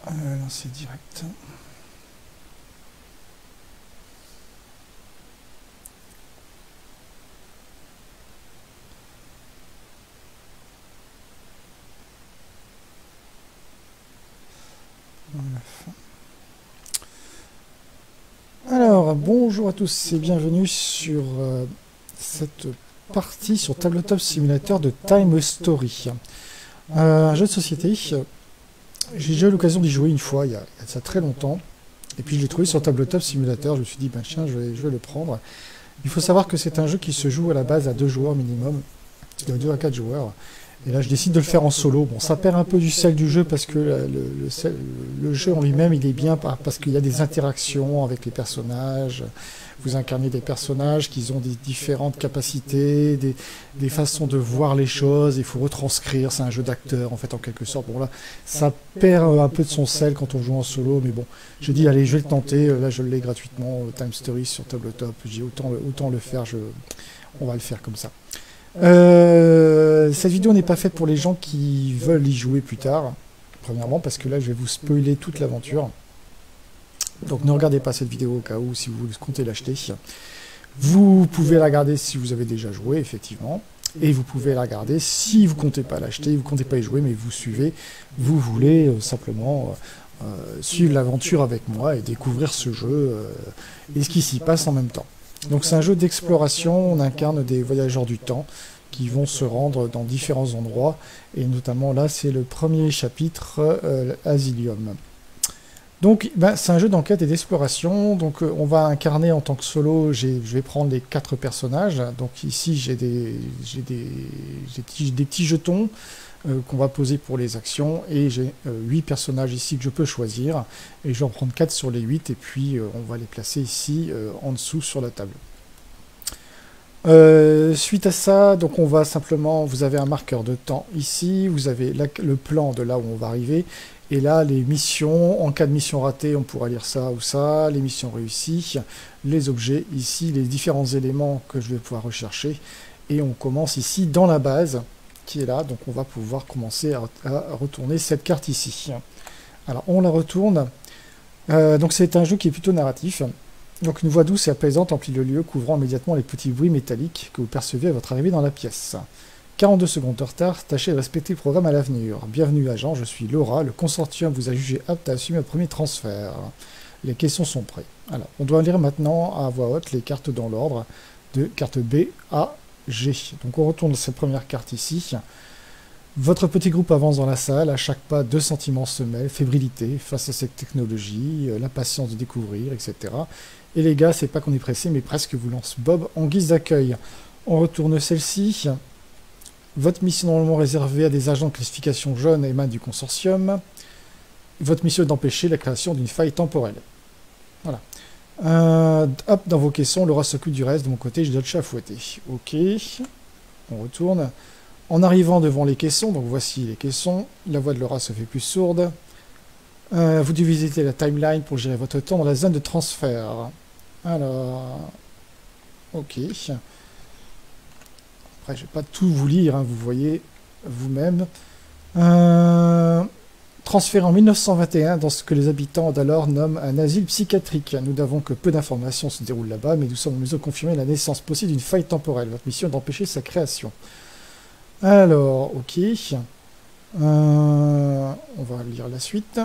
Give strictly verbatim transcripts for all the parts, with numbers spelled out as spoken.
Euh, lancer direct. Alors, bonjour à tous et bienvenue sur euh, cette partie sur Tabletop Simulator de Time Story. Euh, un jeu de société. J'ai déjà eu l'occasion d'y jouer une fois, il y, a, il y a ça très longtemps. Et puis je l'ai trouvé sur Tabletop Simulator, je me suis dit, ben tiens, je vais, je vais le prendre. Il faut savoir que c'est un jeu qui se joue à la base à deux joueurs minimum, de deux à quatre joueurs. Et là, je décide de le faire en solo. Bon, ça perd un peu du sel du jeu parce que le, le, sel, le jeu en lui-même, il est bien parce qu'il y a des interactions avec les personnages. Vous incarnez des personnages qui ont des différentes capacités, des, des façons de voir les choses. Il faut retranscrire. C'est un jeu d'acteur, en fait, en quelque sorte. Bon, là, ça perd un peu de son sel quand on joue en solo. Mais bon, j'ai dit, allez, je vais le tenter. Là, je l'ai gratuitement, Time Story sur Tabletop. J'ai dit, autant, autant le faire. Je, on va le faire comme ça. Euh, cette vidéo n'est pas faite pour les gens qui veulent y jouer plus tard, premièrement, parce que là je vais vous spoiler toute l'aventure. Donc ne regardez pas cette vidéo au cas où si vous comptez l'acheter. Vous pouvez la regarder si vous avez déjà joué, effectivement, et vous pouvez la regarder si vous comptez pas l'acheter, vous comptez pas y jouer, mais vous suivez, vous voulez euh, simplement euh, suivre l'aventure avec moi et découvrir ce jeu euh, et ce qui s'y passe en même temps. Donc c'est un jeu d'exploration, on incarne des voyageurs du temps qui vont se rendre dans différents endroits, et notamment là c'est le premier chapitre, euh, Asilium. Donc ben, c'est un jeu d'enquête et d'exploration, donc euh, on va incarner en tant que solo, je vais prendre les quatre personnages, donc ici j'ai des, j'ai des, des, des petits jetons euh, qu'on va poser pour les actions, et j'ai euh, huit personnages ici que je peux choisir, et je vais en prendre quatre sur les huit, et puis euh, on va les placer ici euh, en dessous sur la table. Euh, suite à ça, donc on va simplement, vous avez un marqueur de temps ici, vous avez la, le plan de là où on va arriver, et là les missions, en cas de mission ratée on pourra lire ça ou ça, les missions réussies, les objets ici, les différents éléments que je vais pouvoir rechercher, et on commence ici dans la base qui est là, donc on va pouvoir commencer à, à retourner cette carte ici. Alors on la retourne, euh, donc c'est un jeu qui est plutôt narratif. Donc une voix douce et apaisante emplit le lieu, couvrant immédiatement les petits bruits métalliques que vous percevez à votre arrivée dans la pièce. quarante-deux secondes de retard, tâchez de respecter le programme à l'avenir. Bienvenue agent, je suis Laura, le consortium vous a jugé apte à assumer un premier transfert. Les questions sont prêtes. Alors, on doit lire maintenant à voix haute les cartes dans l'ordre, de carte B à G. Donc on retourne cette première carte ici. Votre petit groupe avance dans la salle, à chaque pas deux sentiments se mêlent, fébrilité face à cette technologie, l'impatience de découvrir, et cetera. Et les gars, c'est pas qu'on est pressé, mais presque vous lance Bob en guise d'accueil. On retourne celle-ci. Votre mission normalement réservée à des agents de classification jaune émane du consortium. Votre mission est d'empêcher la création d'une faille temporelle. Voilà. Euh, hop, dans vos caissons, Laura s'occupe du reste. De mon côté, je dois le chat fouetter. Ok. On retourne. En arrivant devant les caissons, donc voici les caissons, la voix de Laura se fait plus sourde. Euh, vous devez visiter la timeline pour gérer votre temps dans la zone de transfert. Alors, ok. Après, je ne vais pas tout vous lire, hein, vous voyez vous-même. Euh, transfert en mille neuf cent vingt et un dans ce que les habitants d'alors nomment un asile psychiatrique. Nous n'avons que peu d'informations se déroulent là-bas, mais nous sommes en mesure de confirmer la naissance possible d'une faille temporelle. Votre mission est d'empêcher sa création. Alors, ok. Euh, on va lire la suite.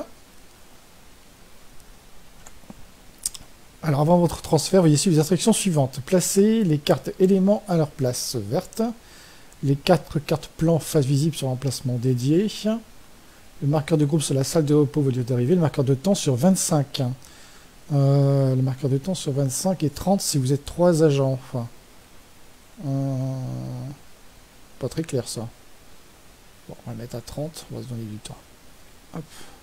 Alors, avant votre transfert, veuillez suivre les instructions suivantes. Placez les cartes éléments à leur place verte. Les quatre cartes plans face visible sur l'emplacement dédié. Le marqueur de groupe sur la salle de repos au lieu d'arrivée. Le marqueur de temps sur vingt-cinq. Euh, le marqueur de temps sur vingt-cinq et trente si vous êtes trois agents. Enfin, euh, pas très clair ça. Bon, on va le mettre à trente, on va se donner du temps. Hop.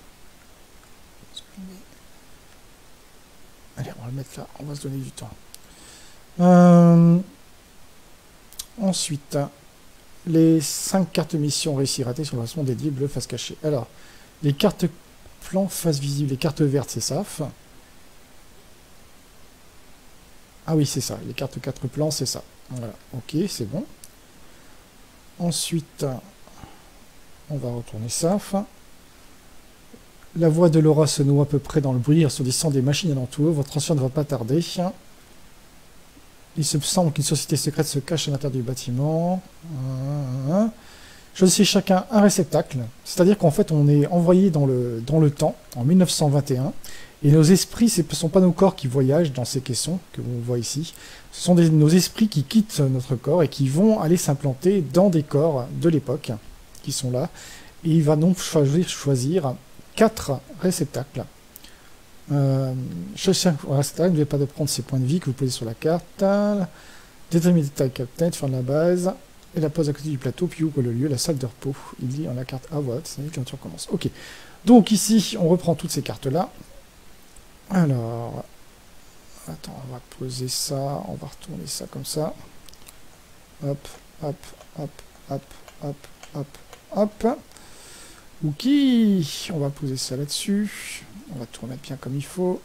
Allez, on va le mettre là, on va se donner du temps. Euh, ensuite, les cinq cartes missions réussies ratées sur le placement dédié, bleu face cachée. Alors, les cartes plan face visible, les cartes vertes, c'est ça. Ah oui, c'est ça, les cartes quatre plans, c'est ça. Voilà, ok, c'est bon. Ensuite, on va retourner ça. La voix de Laura se noie à peu près dans le bruit assourdissant des machines alentour. Votre transfert ne va pas tarder. Il se semble qu'une société secrète se cache à l'intérieur du bâtiment. Choisissez chacun un réceptacle. C'est-à-dire qu'en fait, on est envoyé dans le, dans le temps, en mille neuf cent vingt et un. Et nos esprits, ce ne sont pas nos corps qui voyagent dans ces caissons que l'on voit ici. Ce sont des, nos esprits qui quittent notre corps et qui vont aller s'implanter dans des corps de l'époque qui sont là. Et il va donc choisir, choisir quatre réceptacles. Euh, chaque réceptacle, n'oubliez pas de prendre ses points de vie que vous posez sur la carte. Déterminer le détail captain, faire de la base. Et la pose à côté du plateau, puis ouvre le lieu, la salle de repos. Il dit en la carte. Ah voilà, c'est quand tu recommences. Ok. Donc ici, on reprend toutes ces cartes-là. Alors, attends, on va poser ça, on va retourner ça comme ça. Hop, hop, hop, hop, hop, hop, hop. Ok, on va poser ça là-dessus. On va tout remettre bien comme il faut.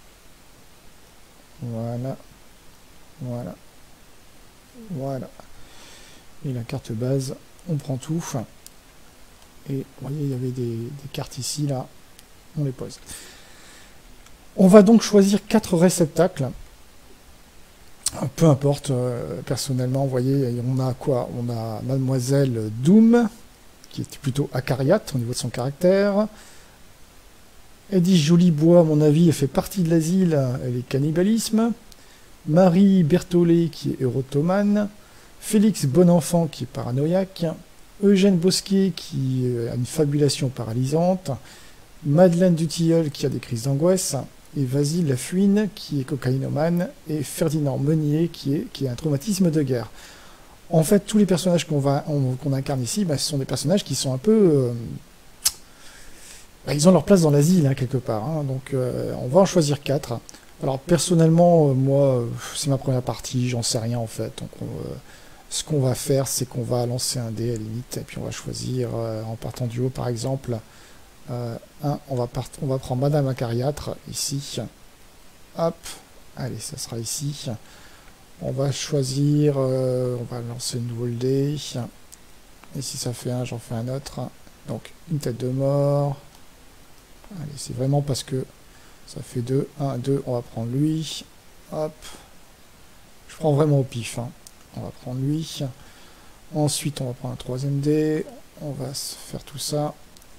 Voilà. Voilà. Voilà. Et la carte base, on prend tout. Et vous voyez, il y avait des, des cartes ici, là. On les pose. On va donc choisir quatre réceptacles. Peu importe, euh, personnellement, vous voyez, on a quoi? On a Mademoiselle Doom, qui est plutôt acariate au niveau de son caractère. Eddie Jolibois, à mon avis, elle fait partie de l'asile, elle est cannibalisme. Marie Berthollet, qui est érotomane. Félix Bonenfant, qui est paranoïaque. Eugène Bosquet, qui a une fabulation paralysante. Madeleine Dutilleul, qui a des crises d'angoisse. Et Vasile Lafouine, qui est cocaïnomane. Et Ferdinand Meunier, qui, est, qui a un traumatisme de guerre. En fait, tous les personnages qu'on va qu'on incarne ici, bah, ce sont des personnages qui sont un peu... Euh, bah, ils ont leur place dans l'asile, hein, quelque part. Hein, donc, euh, on va en choisir quatre. Alors, personnellement, euh, moi, euh, c'est ma première partie, j'en sais rien, en fait. Donc, on, euh, ce qu'on va faire, c'est qu'on va lancer un dé, à la limite, et puis on va choisir, euh, en partant du haut, par exemple, euh, un, on va, part on va prendre Madame Acariâtre, ici. Hop, allez, ça sera ici. On va choisir, euh, on va lancer une nouvelle dé. Et si ça fait un, j'en fais un autre. Donc, une tête de mort. Allez, c'est vraiment parce que ça fait deux. un, deux, on va prendre lui. Hop. Je prends vraiment au pif. Hein. On va prendre lui. Ensuite, on va prendre un troisième dé. On va se faire tout ça.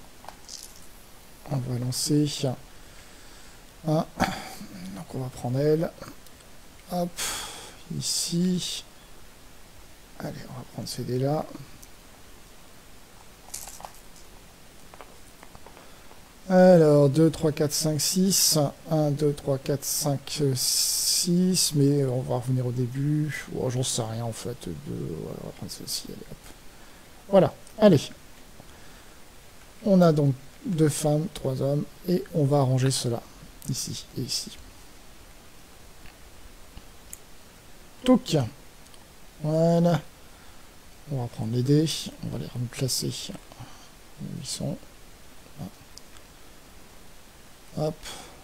On va lancer un. Donc, on va prendre elle. Hop. Ici. Allez, on va prendre ces dés-là. Alors, deux, trois, quatre, cinq, six. un, deux, trois, quatre, cinq, six. Mais on va revenir au début. Oh, j'en sais rien en fait. deux, voilà, on va prendre celle-ci. Allez, hop. Voilà, allez. On a donc deux femmes, trois hommes. Et on va arranger cela. Ici et ici. Touc. Voilà. On va prendre les dés. On va les remplacer. Où ils sont. Hop.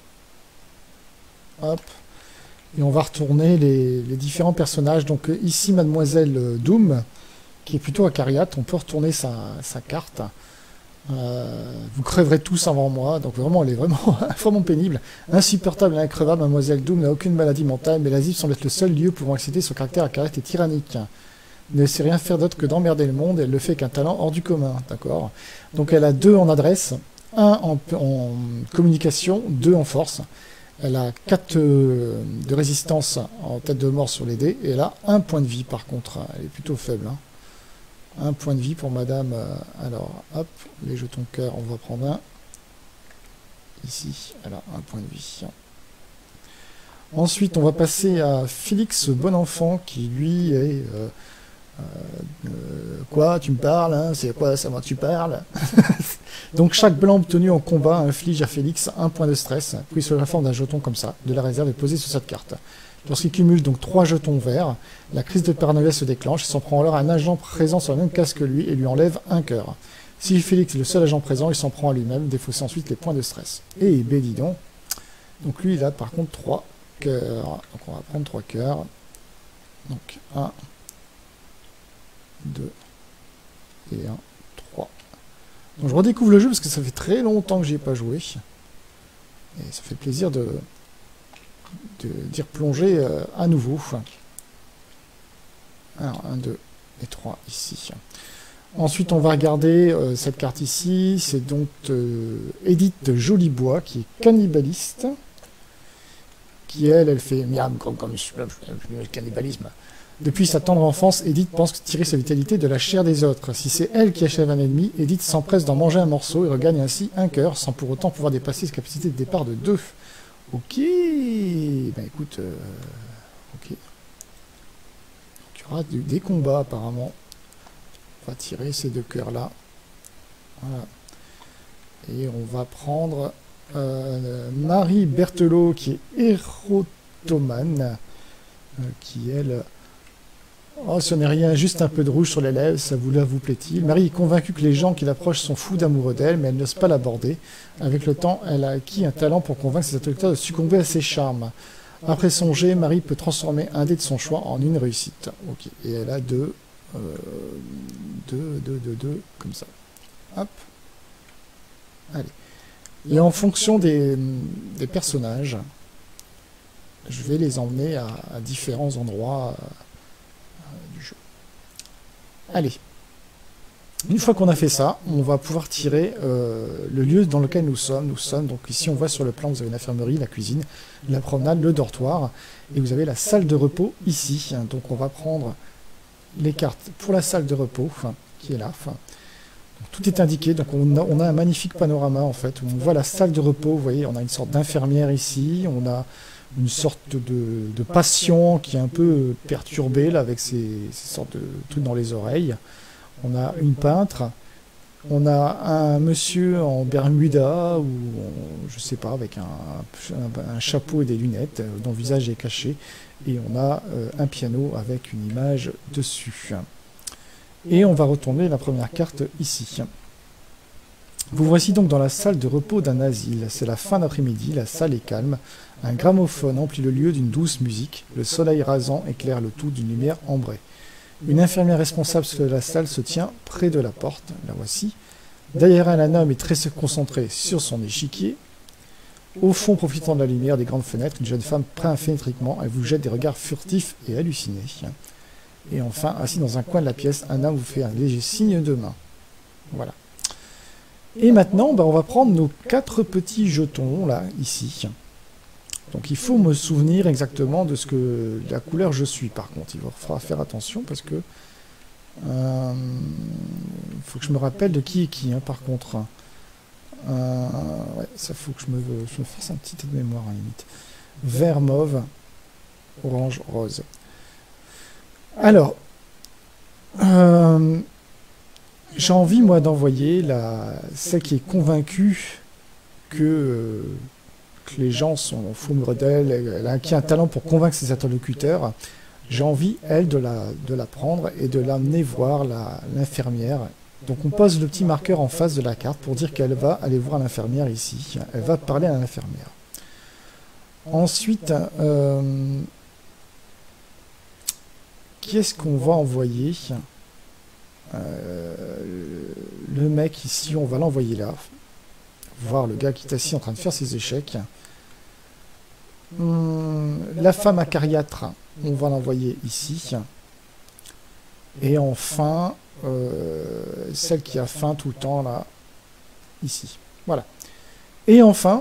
Hop. Et on va retourner les, les différents personnages. Donc ici, Mademoiselle Doom, qui est plutôt acariate. On peut retourner sa, sa carte. Euh, vous crèverez tous avant moi. Donc vraiment, elle est vraiment, vraiment pénible. Insupportable et increvable, Mademoiselle Doom n'a aucune maladie mentale, mais l'asile semble être le seul lieu pouvant exciter son caractère acariate et tyrannique. Elle ne sait rien faire d'autre que d'emmerder le monde, et elle le fait qu'un talent hors du commun. D'accord. Donc elle a deux en adresse. un en, en communication, deux en force. Elle a quatre euh, de résistance en tête de mort sur les dés, et elle a un point de vie par contre. Elle est plutôt faible. Hein. Un point de vie pour madame. Euh, alors, hop, les jetons cœur, on va prendre un. Ici, elle a un point de vie. Ensuite, on va passer à Félix Bonenfant, qui lui est... Euh, Euh, euh, quoi, tu me parles, hein, c'est quoi, ça moi tu parles. Donc chaque blanc obtenu en combat inflige à Félix un point de stress, pris sous la forme d'un jeton comme ça, de la réserve est posé sur cette carte. Lorsqu'il cumule donc trois jetons verts, la crise de paranoïa se déclenche, il s'en prend alors à un agent présent sur la même case que lui et lui enlève un cœur. Si Félix est le seul agent présent, il s'en prend à lui-même, défaussant ensuite les points de stress. Et ben dis donc, donc lui il a par contre trois cœurs, donc on va prendre trois cœurs, donc un, deux et un, trois. Donc je redécouvre le jeu parce que ça fait très longtemps que j'y ai pas joué. Et ça fait plaisir de d'y replonger euh, à nouveau. Alors, un, deux et trois ici. Ensuite, on va regarder euh, cette carte ici. C'est donc euh, Edith Jolibois, qui est cannibaliste. Qui, elle, elle fait miam comme, comme le cannibalisme. Depuis sa tendre enfance, Edith pense tirer sa vitalité de la chair des autres. Si c'est elle qui achève un ennemi, Edith s'empresse d'en manger un morceau et regagne ainsi un cœur, sans pour autant pouvoir dépasser sa capacité de départ de deux. Ok. Ben écoute, euh, ok. Tu auras des combats apparemment. On va tirer ces deux cœurs-là. Voilà. Et on va prendre euh, Marie Berthelot, qui est érotomane, euh, qui elle... Oh, ce n'est rien, juste un peu de rouge sur les lèvres, ça vous, là, vous plaît-il? Marie est convaincue que les gens qui l'approchent sont fous d'amoureux d'elle, mais elle n'ose pas l'aborder. Avec le temps, elle a acquis un talent pour convaincre ses interlocuteurs de succomber à ses charmes. Après son jet, Marie peut transformer un dé de son choix en une réussite. Ok, et elle a deux, euh, deux, deux, deux, deux, comme ça. Hop. Allez. Et en fonction des, des personnages, je vais les emmener à, à différents endroits du jeu. Allez. Une fois qu'on a fait ça, on va pouvoir tirer euh, le lieu dans lequel nous sommes. Nous sommes, donc ici on voit sur le plan, vous avez l'infirmerie, la cuisine, la promenade, le dortoir, et vous avez la salle de repos ici. Donc on va prendre les cartes pour la salle de repos, enfin, qui est là. Enfin, donc, tout est indiqué, donc on a, on a un magnifique panorama en fait, où on voit la salle de repos, vous voyez, on a une sorte d'infirmière ici, on a une sorte de, de patient qui est un peu perturbé là, avec ces, ces sortes de trucs dans les oreilles. On a une peintre, on a un monsieur en Bermuda, ou on, je sais pas, avec un, un, un chapeau et des lunettes, dont le visage est caché, et on a euh, un piano avec une image dessus. Et on va retourner la première carte ici. Vous voici donc dans la salle de repos d'un asile. C'est la fin d'après-midi, la salle est calme. Un gramophone emplit le lieu d'une douce musique. Le soleil rasant éclaire le tout d'une lumière ambrée. Une infirmière responsable de la salle se tient près de la porte. La voici. Derrière elle, un homme est très concentré sur son échiquier. Au fond, profitant de la lumière des grandes fenêtres, une jeune femme peint fenêtriquement. Elle vous jette des regards furtifs et hallucinés. Et enfin, assis dans un coin de la pièce, un homme vous fait un léger signe de main. Voilà. Et maintenant, ben, on va prendre nos quatre petits jetons, là, ici. Donc il faut me souvenir exactement de ce que la couleur je suis, par contre. Il faudra faire attention, parce que... Il euh, faut que je me rappelle de qui est qui, hein, par contre. Euh, ouais, ça faut que je me, je me fasse un petit tête de mémoire, à la limite. Vert, mauve, orange, rose. Alors... Euh, j'ai envie, moi, d'envoyer la celle qui est convaincue que, euh, que les gens sont fous d'elle, elle a acquis un talent pour convaincre ses interlocuteurs. J'ai envie, elle, de la, de la prendre et de l'amener voir l'infirmière. Donc on pose le petit marqueur en face de la carte pour dire qu'elle va aller voir l'infirmière ici. Elle va parler à l'infirmière. Ensuite, euh, qui est-ce qu'on va envoyer ? Euh, le mec ici, on va l'envoyer là. Voir le gars qui est assis en train de faire ses échecs. Hum, la femme acariâtre, on va l'envoyer ici. Et enfin, euh, celle qui a faim tout le temps là, ici. Voilà. Et enfin,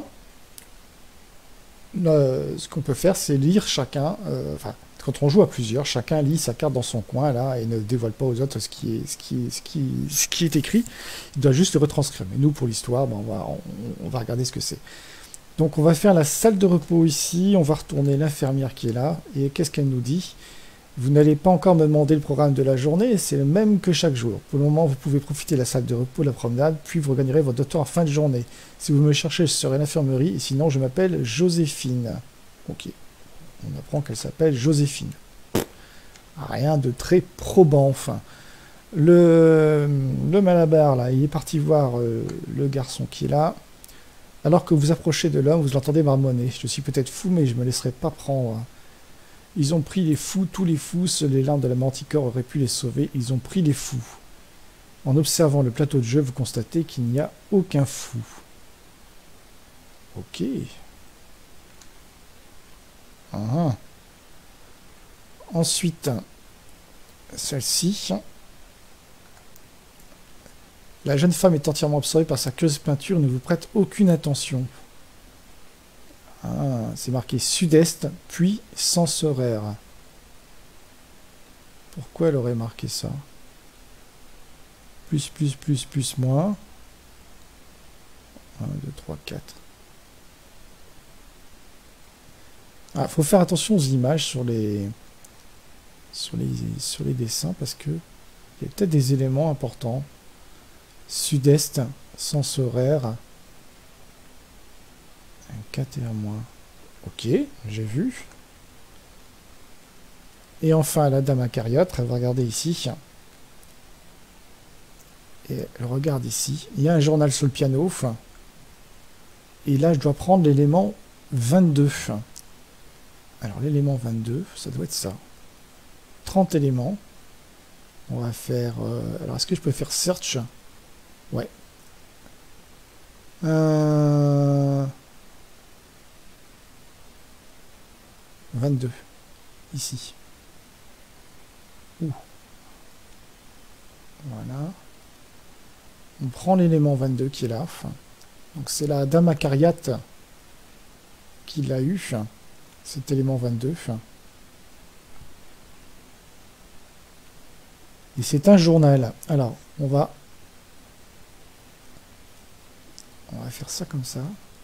euh, ce qu'on peut faire, c'est lire chacun. Euh, enfin, quand on joue à plusieurs, chacun lit sa carte dans son coin là et ne dévoile pas aux autres ce qui est, ce qui est, ce qui, ce qui est écrit. Il doit juste le retranscrire. Mais nous, pour l'histoire, ben, on, va, on, on va regarder ce que c'est. Donc on va faire la salle de repos ici. On va retourner l'infirmière qui est là. Et qu'est-ce qu'elle nous dit? Vous n'allez pas encore me demander le programme de la journée. C'est le même que chaque jour. Pour le moment, vous pouvez profiter de la salle de repos, de la promenade. Puis vous regagnerez votre docteur en fin de journée. Si vous me cherchez, je serai à l'infirmerie. Et sinon, je m'appelle Joséphine. Ok. On apprend qu'elle s'appelle Joséphine. Rien de très probant, enfin. Le, le malabar, là, il est parti voir euh, le garçon qui est là. Alors que vous approchez de l'homme, vous l'entendez marmonner. Je suis peut-être fou, mais je ne me laisserai pas prendre. Ils ont pris les fous, tous les fous. Seules les larmes de la manticore auraient pu les sauver. Ils ont pris les fous. En observant le plateau de jeu, vous constatez qu'il n'y a aucun fou. Ok. Ah. Ensuite, celle-ci. La jeune femme est entièrement absorbée par sa curieuse peinture et ne vous prête aucune attention. Ah, c'est marqué sud-est, puis sensorière. Pourquoi elle aurait marqué ça? Plus, plus, plus, plus, moins. un, deux, trois, quatre. Ah, faut faire attention aux images sur les, sur les, sur les dessins parce que il y a peut-être des éléments importants. Sud-est, sens horaire. Un quatre et un moins. Ok, j'ai vu. Et enfin, la dame acariote, elle va regarder ici. Et elle regarde ici. Il y a un journal sur le piano. Et là, je dois prendre l'élément vingt-deux. Alors, l'élément vingt-deux, ça doit être ça. trente éléments. On va faire... Euh, alors, est-ce que je peux faire search? Ouais. Euh... vingt-deux. Ici. Ouh. Voilà. On prend l'élément vingt-deux qui est là. Donc c'est la dame acariate qui l'a eu, cet élément vingt-deux. Et c'est un journal. Alors, on va... On va faire ça comme ça.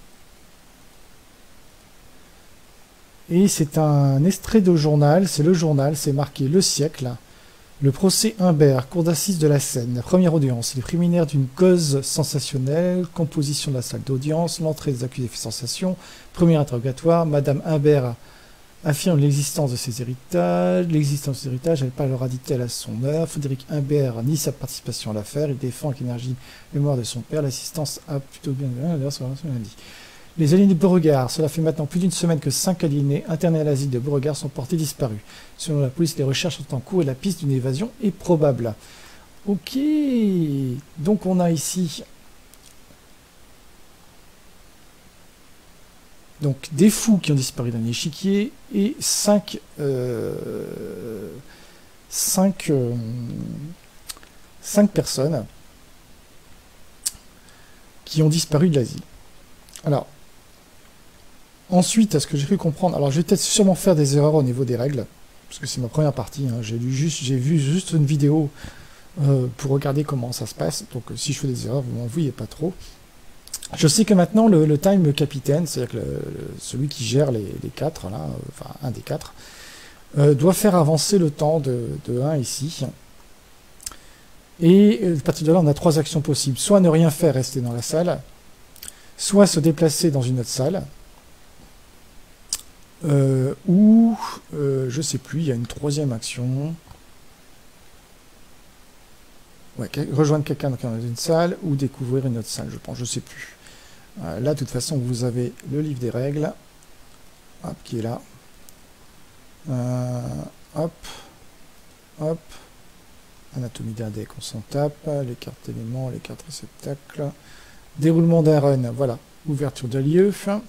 Et c'est un extrait de journal. C'est le journal, c'est marqué le siècle. Le procès Humbert, cour d'assises de la Seine, première audience, les préliminaires d'une cause sensationnelle, composition de la salle d'audience, l'entrée des accusés fait sensation, premier interrogatoire, Madame Humbert affirme l'existence de ses héritages, l'existence de ses héritages, elle parlera dit-elle à son heure, Frédéric Humbert nie sa participation à l'affaire, il défend avec énergie la mémoire de son père, l'assistance a plutôt bien dit. Les aliénés de Beauregard, cela fait maintenant plus d'une semaine que cinq aliénés internés à l'asile de Beauregard sont portés disparus. Selon la police, les recherches sont en cours et la piste d'une évasion est probable. Ok, donc on a ici donc des fous qui ont disparu dans l'échiquier et cinq, euh, cinq, euh, cinq personnes qui ont disparu de l'asile. Alors, ensuite, à ce que j'ai pu comprendre, alors je vais peut-être sûrement faire des erreurs au niveau des règles, parce que c'est ma première partie, hein, j'ai lu juste, j'ai vu juste une vidéo euh, pour regarder comment ça se passe, donc euh, si je fais des erreurs, vous m'en vouillez pas trop. Je sais que maintenant, le, le time capitaine, c'est-à-dire que le, le, celui qui gère les, les quatre, là, euh, enfin un des quatre, euh, doit faire avancer le temps de, de un ici. Et à partir de là, on a trois actions possibles. Soit ne rien faire, rester dans la salle, soit se déplacer dans une autre salle, euh, ou, euh, je sais plus, il y a une troisième action. Ouais, rejoindre quelqu'un dans une salle, ou découvrir une autre salle, je pense, je sais plus. Euh, là, de toute façon, vous avez le livre des règles, hop, qui est là. Euh, hop, hop, anatomie d'un deck, on s'en tape, les cartes éléments, les cartes réceptacles, déroulement d'un run, voilà, ouverture de lieu,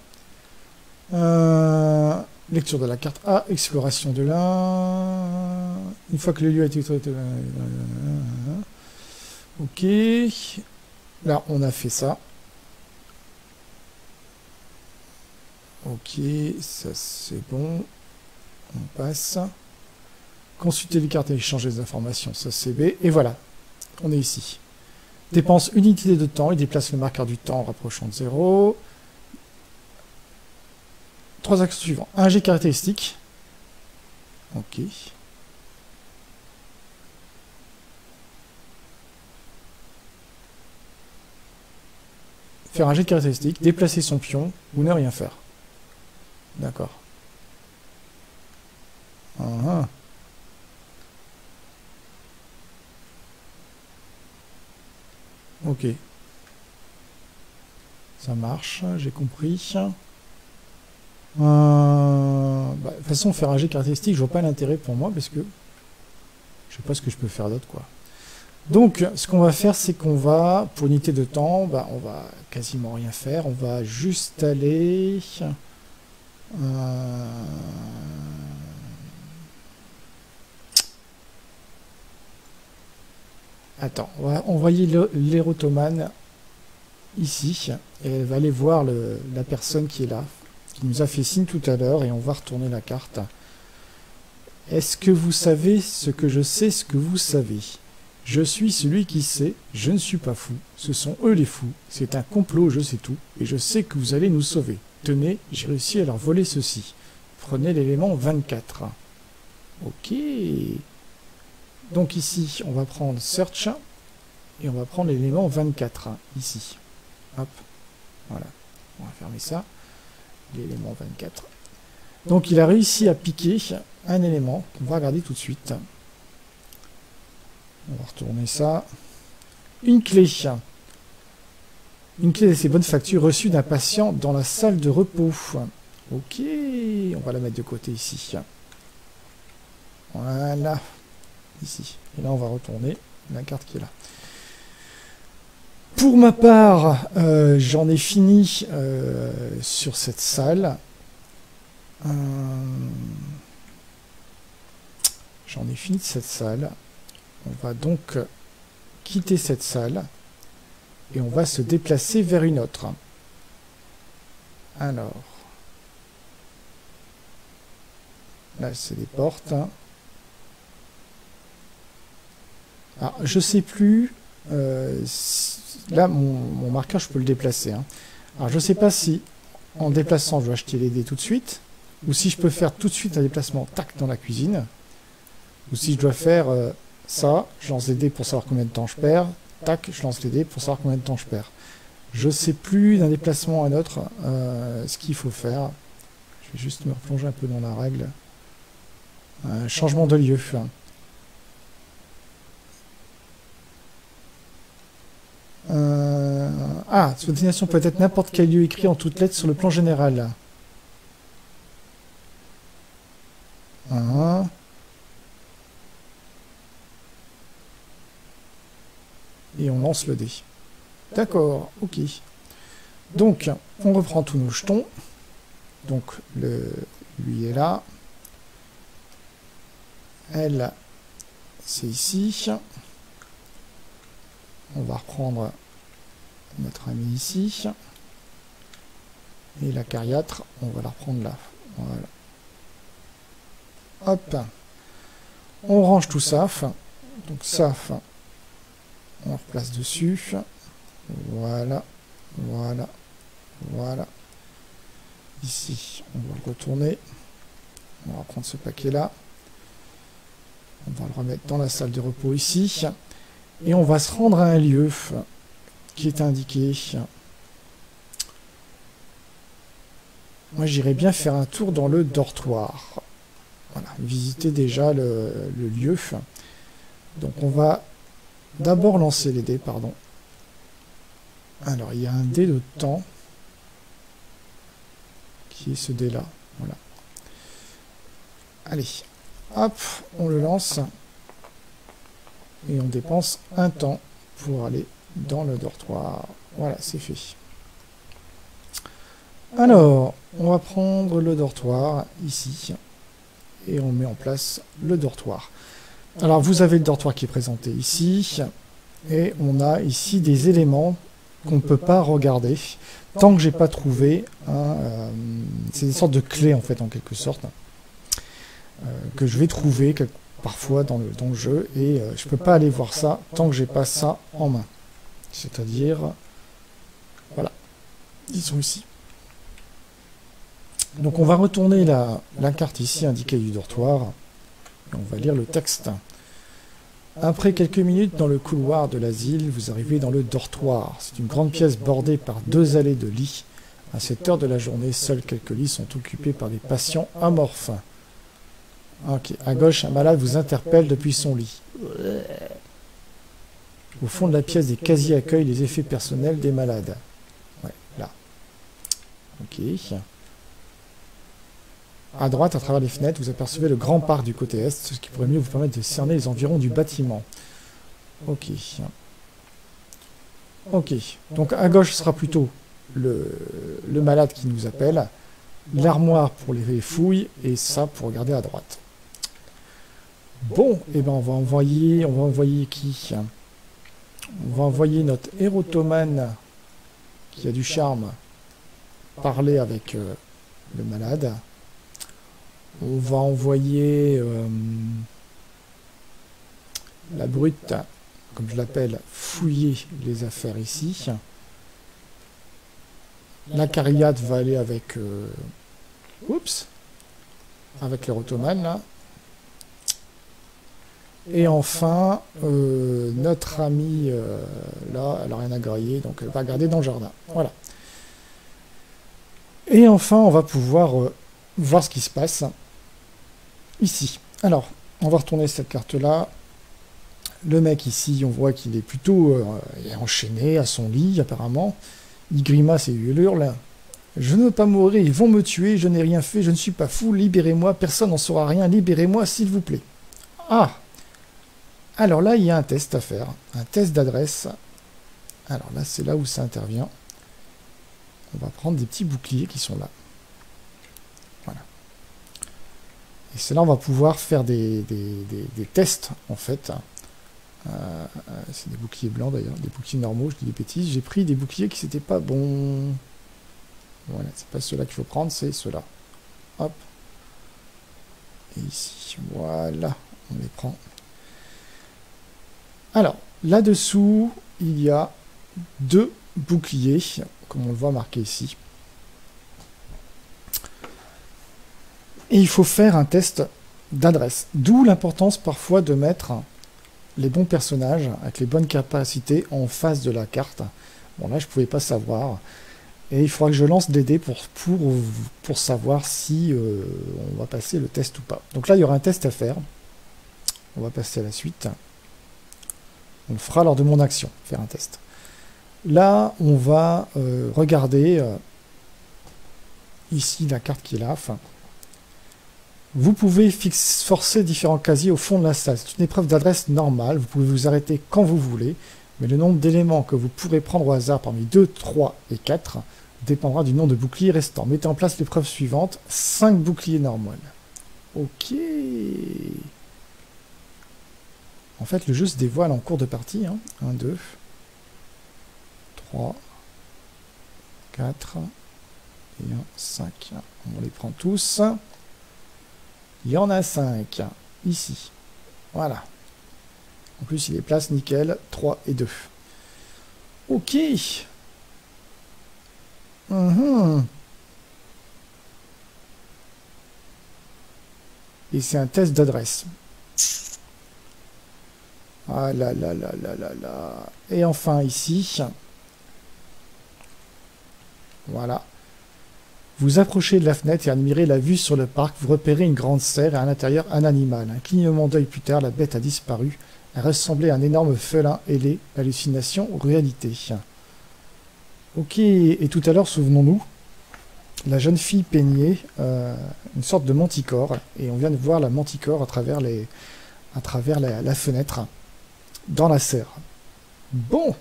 euh, lecture de la carte A, exploration de là, une fois que le lieu a été... Ok, là on a fait ça. Ok, ça c'est bon. On passe. Consulter les cartes et échanger des informations, ça c'est B. Et voilà, on est ici. Dépense une unité de temps et déplace le marqueur du temps en rapprochant de zéro. Trois actions suivantes. Un jet caractéristique. Ok. Faire un jet de caractéristique, déplacer son pion ou ne rien faire. D'accord. Ah. Ok. Ça marche, j'ai compris. Euh, bah, de toute façon, faire un jet caractéristique, je vois pas l'intérêt pour moi parce que je sais pas ce que je peux faire d'autre, quoi. Donc, ce qu'on va faire, c'est qu'on va, pour unité de temps, bah, on va quasiment rien faire. On va juste aller... Euh... Attends, on va envoyer l'érotomane ici. Et elle va aller voir le, la personne qui est là, qui nous a fait signe tout à l'heure, et on va retourner la carte. Est-ce que vous savez ce que je sais, ce que vous savez? Je suis celui qui sait, je ne suis pas fou, ce sont eux les fous, c'est un complot, je sais tout, et je sais que vous allez nous sauver. Tenez, j'ai réussi à leur voler ceci. Prenez l'élément vingt-quatre. Ok. Donc ici, on va prendre Search, et on va prendre l'élément vingt-quatre, ici. Hop, voilà. On va fermer ça. L'élément vingt-quatre. Donc il a réussi à piquer un élément qu'on va regarder tout de suite. On va retourner ça. Une clé. Une clé de ces bonnes factures reçues d'un patient dans la salle de repos. Ok, on va la mettre de côté ici. Voilà. Ici. Et là, on va retourner la carte qui est là. Pour ma part, euh, j'en ai fini euh, sur cette salle. Euh, j'en ai fini de cette salle. On va donc quitter cette salle et on va se déplacer vers une autre. Alors, là c'est des portes. Alors, je sais plus. Euh, si, là, mon, mon marqueur, je peux le déplacer. Hein. Alors, je sais pas si en déplaçant, je dois acheter les dés tout de suite, ou si je peux faire tout de suite un déplacement tac dans la cuisine, ou si je dois faire euh, ça, je lance les dés pour savoir combien de temps je perds. Tac, je lance les dés pour savoir combien de temps je perds. Je sais plus d'un déplacement à un autre euh, ce qu'il faut faire. Je vais juste me replonger un peu dans la règle. Euh, changement de lieu. Euh, ah, cette destination peut être n'importe quel lieu écrit en toutes lettres sur le plan général. Ah. Et on lance le dé. D'accord, ok. Donc, on reprend tous nos jetons. Donc, le, lui est là. Elle, c'est ici. On va reprendre notre ami ici. Et la cariatre, on va la reprendre là. Voilà. Hop. On range tout ça. Donc ça, on replace dessus. Voilà. Voilà. Voilà. Ici, on va le retourner. On va reprendre ce paquet-là. On va le remettre dans la salle de repos ici. Et on va se rendre à un lieu qui est indiqué. Moi, j'irais bien faire un tour dans le dortoir. Voilà, visiter déjà le, le lieu. Donc, on va d'abord lancer les dés, pardon. Alors, il y a un dé de temps qui est ce dé-là. Voilà. Allez, hop, on le lance. Et on dépense un temps pour aller dans le dortoir. Voilà, c'est fait. Alors, on va prendre le dortoir ici. Et on met en place le dortoir. Alors, vous avez le dortoir qui est présenté ici. Et on a ici des éléments qu'on ne peut pas regarder tant que j'ai pas trouvé un... Euh, c'est des sortes de clés, en fait, en quelque sorte. Euh, que je vais trouver quelque parfois dans le, dans le jeu, et euh, je peux pas aller voir ça tant que j'ai pas ça en main. C'est-à-dire, voilà, ils sont ici. Donc on va retourner la, la carte ici indiquée du dortoir, et on va lire le texte. Après quelques minutes dans le couloir de l'asile, vous arrivez dans le dortoir. C'est une grande pièce bordée par deux allées de lits. À cette heure de la journée, seuls quelques lits sont occupés par des patients amorphes. Ok, à gauche, un malade vous interpelle depuis son lit. Au fond de la pièce, des casiers accueillent les effets personnels des malades. Ouais, là. Ok. À droite, à travers les fenêtres, vous apercevez le grand parc du côté est, ce qui pourrait mieux vous permettre de cerner les environs du bâtiment. Ok. Ok. Donc à gauche ce sera plutôt le, le malade qui nous appelle, l'armoire pour les fouilles, et ça pour regarder à droite. Bon, et eh ben on va envoyer, on va envoyer qui? On va envoyer notre érotomane qui a du charme parler avec euh, le malade. On va envoyer euh, la brute, comme je l'appelle, fouiller les affaires ici. La cariate va aller avec... Euh, oups, avec l'érotomane, là. Et enfin, euh, notre amie, euh, là, elle n'a rien à grailler, donc elle va garder dans le jardin. Voilà. Et enfin, on va pouvoir euh, voir ce qui se passe ici. Alors, on va retourner cette carte-là. Le mec ici, on voit qu'il est plutôt euh, il est enchaîné à son lit, apparemment. Il grimace et il hurle. Je ne veux pas mourir, ils vont me tuer, je n'ai rien fait, je ne suis pas fou, libérez-moi, personne n'en saura rien, libérez-moi, s'il vous plaît. Ah! Alors là, il y a un test à faire, un test d'adresse. Alors là, c'est là où ça intervient. On va prendre des petits boucliers qui sont là. Voilà. Et c'est là on va pouvoir faire des, des, des, des tests, en fait. Euh, c'est des boucliers blancs, d'ailleurs, des boucliers normaux, je dis des bêtises. J'ai pris des boucliers qui n'étaient pas bons. Voilà, c'est pas ceux-là qu'il faut prendre, c'est ceux-là. Hop. Et ici, voilà, on les prend. Alors, là-dessous, il y a deux boucliers, comme on le voit marqué ici. Et il faut faire un test d'adresse. D'où l'importance parfois de mettre les bons personnages, avec les bonnes capacités, en face de la carte. Bon, là, je ne pouvais pas savoir. Et il faudra que je lance des dés pour, pour, pour savoir si euh, on va passer le test ou pas. Donc là, il y aura un test à faire. On va passer à la suite. On le fera lors de mon action, faire un test. Là, on va euh, regarder euh, ici la carte qui est là. Enfin, vous pouvez fixe, forcer différents casiers au fond de la salle. C'est une épreuve d'adresse normale. Vous pouvez vous arrêter quand vous voulez. Mais le nombre d'éléments que vous pourrez prendre au hasard parmi deux, trois et quatre dépendra du nombre de boucliers restants. Mettez en place l'épreuve suivante. cinq boucliers normaux. Ok. En fait, le jeu se dévoile en cours de partie. Hein. un, deux, trois, quatre et un, cinq. On les prend tous. Il y en a cinq. Ici. Voilà. En plus, il les place nickel. trois et deux. Ok. Mmh. Et c'est un test d'adresse. Ah là là là là là là. Et enfin ici. Voilà. Vous approchez de la fenêtre et admirez la vue sur le parc. Vous repérez une grande serre et à l'intérieur un animal. Un clignement d'œil plus tard, la bête a disparu. Elle ressemblait à un énorme félin ailé. Hallucination ou réalité? Ok, et tout à l'heure, souvenons-nous, la jeune fille peignait euh, une sorte de manticore, et on vient de voir la manticore à travers, les, à travers la, la fenêtre, dans la serre. Bon,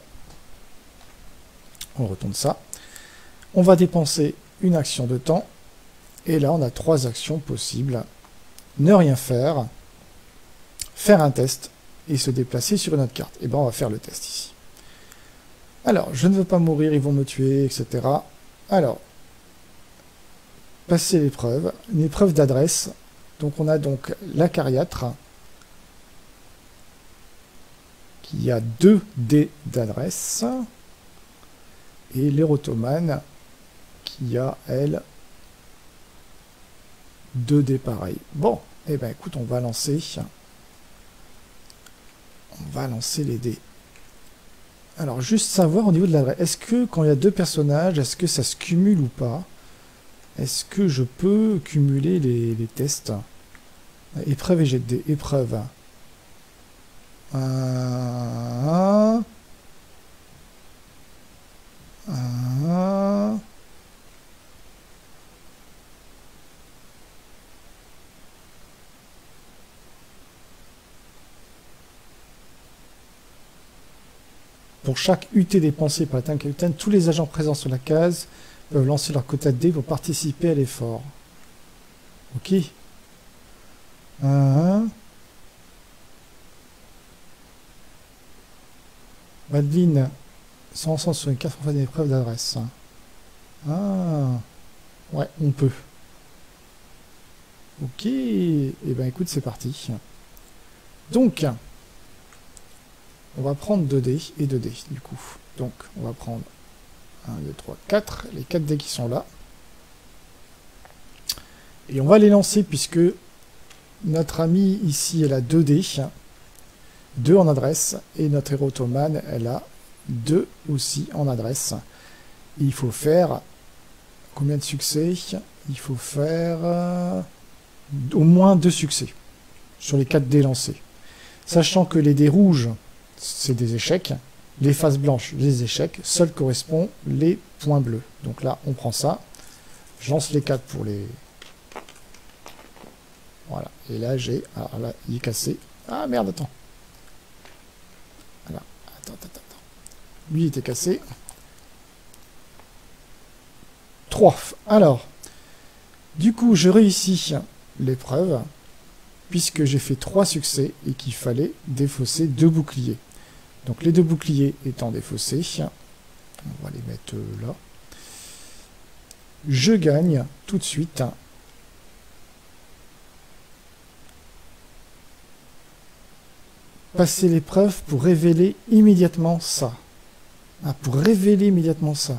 on retourne ça. On va dépenser une action de temps, et là on a trois actions possibles. Ne rien faire, faire un test, et se déplacer sur une autre carte. Et bien on va faire le test ici. Alors, je ne veux pas mourir, ils vont me tuer, et cetera. Alors, passer l'épreuve, une épreuve d'adresse. Donc on a donc l'acariâtre, qui a deux dés d'adresse, et l'érotomane, qui a, elle, deux dés pareils. Bon, eh ben écoute, on va lancer, on va lancer les dés. Alors, juste savoir au niveau de l'adresse, est-ce que quand il y a deux personnages, est-ce que ça se cumule ou pas? Est-ce que je peux cumuler les, les tests? Épreuve et jet de dés. Épreuve. Un. Un. Pour chaque U T dépensé par la tank capitaine, tous les agents présents sur la case peuvent lancer leur quota de dés pour participer à l'effort. Ok. Uh-huh. Madeline s'ensemble sur une carte pour faire des épreuves d'adresse. Ah. Ouais, on peut. Ok. Et eh ben écoute, c'est parti. Donc, on va prendre deux dés et deux dés, du coup. Donc, on va prendre un, deux, trois, quatre. Les quatre dés qui sont là. Et on va les lancer puisque notre amie ici, elle a deux dés. deux en adresse. Et notre héros ottomane, elle a deux aussi en adresse. Et il faut faire... Combien de succès? Il faut faire... Euh, au moins deux succès. Sur les quatre dés lancés. Sachant que les dés rouges, c'est des échecs. Les faces blanches, les échecs. Seuls correspondent les points bleus. Donc là, on prend ça. Je lance les quatre pour les... Voilà. Et là, j'ai... Alors là, il est cassé. Ah, merde, attends. Voilà. Attends, attends, attends. Lui, il était cassé. trois. Alors, du coup, je réussis l'épreuve, puisque j'ai fait trois succès et qu'il fallait défausser deux boucliers. Donc, les deux boucliers étant défaussés, on va les mettre là. Je gagne tout de suite passer l'épreuve pour révéler immédiatement ça. Ah, pour révéler immédiatement ça.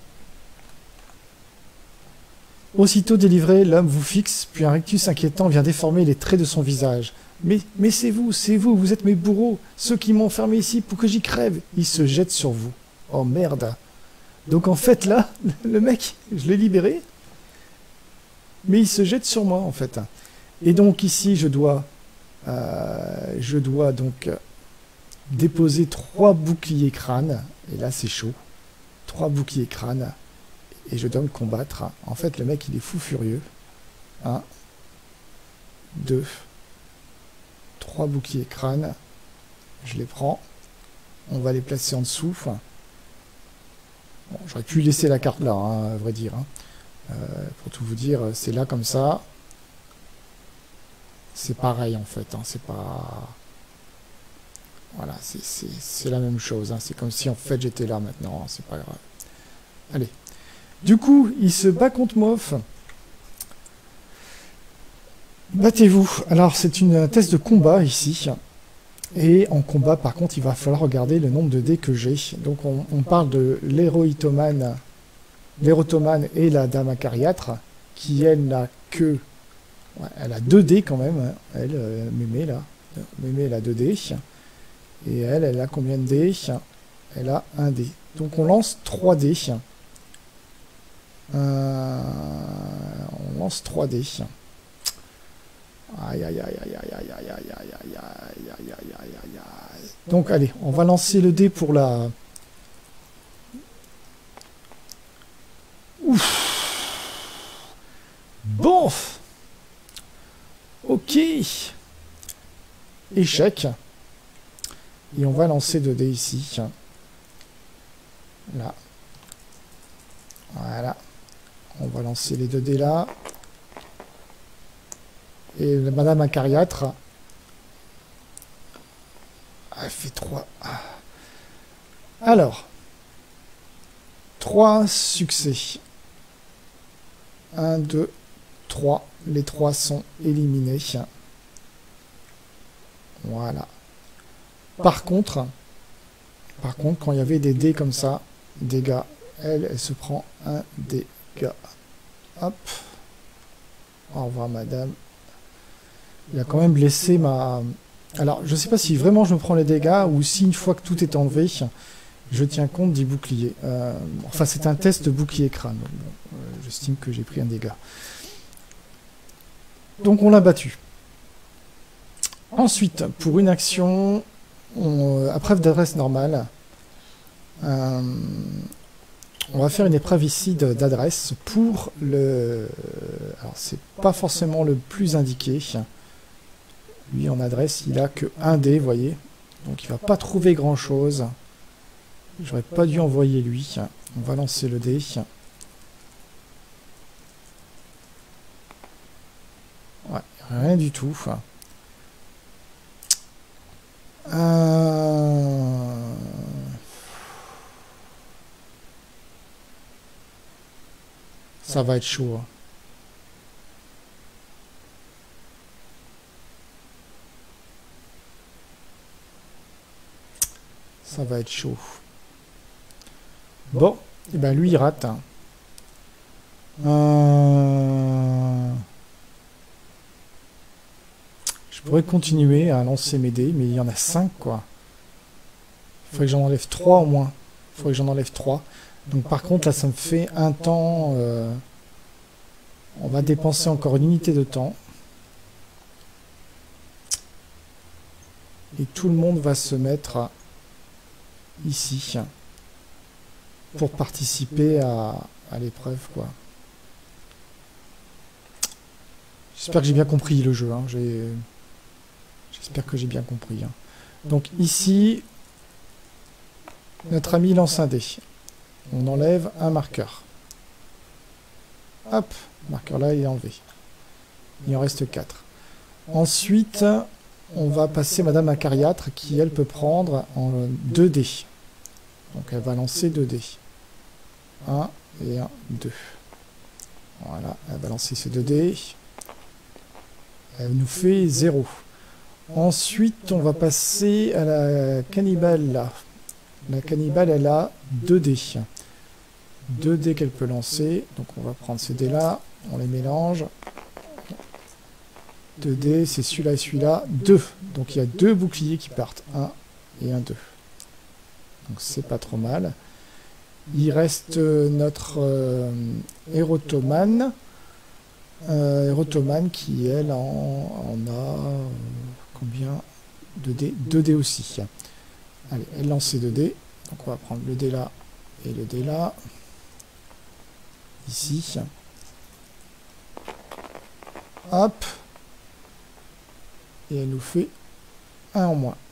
Aussitôt délivré, l'homme vous fixe, puis un rictus inquiétant vient déformer les traits de son visage. Mais, mais c'est vous, c'est vous, vous êtes mes bourreaux, ceux qui m'ont enfermé ici pour que j'y crève. Il se jette sur vous. Oh merde. Donc en fait là, le mec, je l'ai libéré, mais il se jette sur moi en fait. Et donc ici, je dois, euh, je dois donc déposer trois boucliers crâne. Et là, c'est chaud. Trois boucliers crâne. Et je dois me combattre. En fait, le mec, il est fou furieux. Un, deux, trois boucliers crâne. Je les prends. On va les placer en dessous. Bon, j'aurais pu laisser la carte là, hein, à vrai dire. Hein. Euh, pour tout vous dire, c'est là comme ça. C'est pareil, en fait. Hein, c'est pas... Voilà, c'est la même chose. Hein. C'est comme si, en fait, j'étais là maintenant. Hein, c'est pas grave. Allez. Du coup, il se bat contre Moff. Battez-vous. Alors, c'est une test de combat ici. Et en combat, par contre, il va falloir regarder le nombre de dés que j'ai. Donc, on, on parle de l'héroïtomane, l'hérotomane et la dame acariâtre, qui, elle, n'a que... Ouais, elle a deux dés quand même. Hein. Elle, euh, Mémé, là. Mémé, elle a deux dés. Et elle, elle a combien de dés? Elle a un dé. Donc, on lance trois dés. Euh, on lance trois dés. Aïe aïe aïe aïe aïe aïe aïe aïe aïe aïe aïe aïe aïe aïe aïe. Donc allez, on va lancer le dé pour la... Ouf. Bon. Ok. Échec. Et on va lancer deux dés ici. Là. Voilà. On va lancer les deux dés là. Et Madame Acariâtre, elle fait trois. Alors, trois succès. un, deux, trois. Les trois sont éliminés. Voilà. Par contre, par contre, quand il y avait des dés comme ça, dégâts, elle, elle se prend un dégât. Hop. Au revoir, madame. Il a quand même blessé ma... Alors, je ne sais pas si vraiment je me prends les dégâts ou si une fois que tout est enlevé, je tiens compte du bouclier. Euh, enfin, c'est un test de bouclier crâne. Bon, euh, j'estime que j'ai pris un dégât. Donc, on l'a battu. Ensuite, pour une action, on, à preuve d'adresse normale, euh, on va faire une épreuve ici d'adresse pour le... Alors, c'est pas forcément le plus indiqué. Lui, en adresse, il a que un dé, vous voyez. Donc, il va pas trouver grand-chose. J'aurais pas dû envoyer lui. On va lancer le dé. Ouais, rien du tout. Euh... Ça va être chaud. Hein. Ça va être chaud. Bon, et ben lui il rate. Hein. Euh... Je pourrais continuer à lancer mes dés, mais il y en a cinq quoi. Il faudrait que j'en enlève trois au moins. Il faudrait que j'en enlève trois. Donc par contre là ça me fait un temps. Euh... On va dépenser encore une unité de temps. Et tout le monde va se mettre ici pour participer à, à l'épreuve quoi. J'espère que j'ai bien compris le jeu. Hein. J'espère que j'ai bien compris. Hein. Donc ici, notre ami lance un dé. On enlève un marqueur. Hop, le marqueur là il est enlevé. Il en reste quatre. Ensuite, on va passer Madame Acariâtre qui elle peut prendre en deux dés. Donc elle va lancer deux dés. un et un, deux. Voilà, elle va lancer ces deux dés. Elle nous fait zéro. Ensuite, on va passer à la cannibale là. La cannibale, elle a deux dés. deux dés qu'elle peut lancer. Donc on va prendre ces dés là, on les mélange. deux dés, c'est celui-là et celui-là. deux. Donc il y a deux boucliers qui partent. un et un, deux. Donc c'est pas trop mal. Il reste notre euh, érotomane. Euh, érotomane qui, elle, en, en a euh, combien? deux dés. deux dés aussi. Allez, elle lance ses deux dés. Donc on va prendre le dé là et le dé là. Ici. Hop. Et elle nous fait un en moins.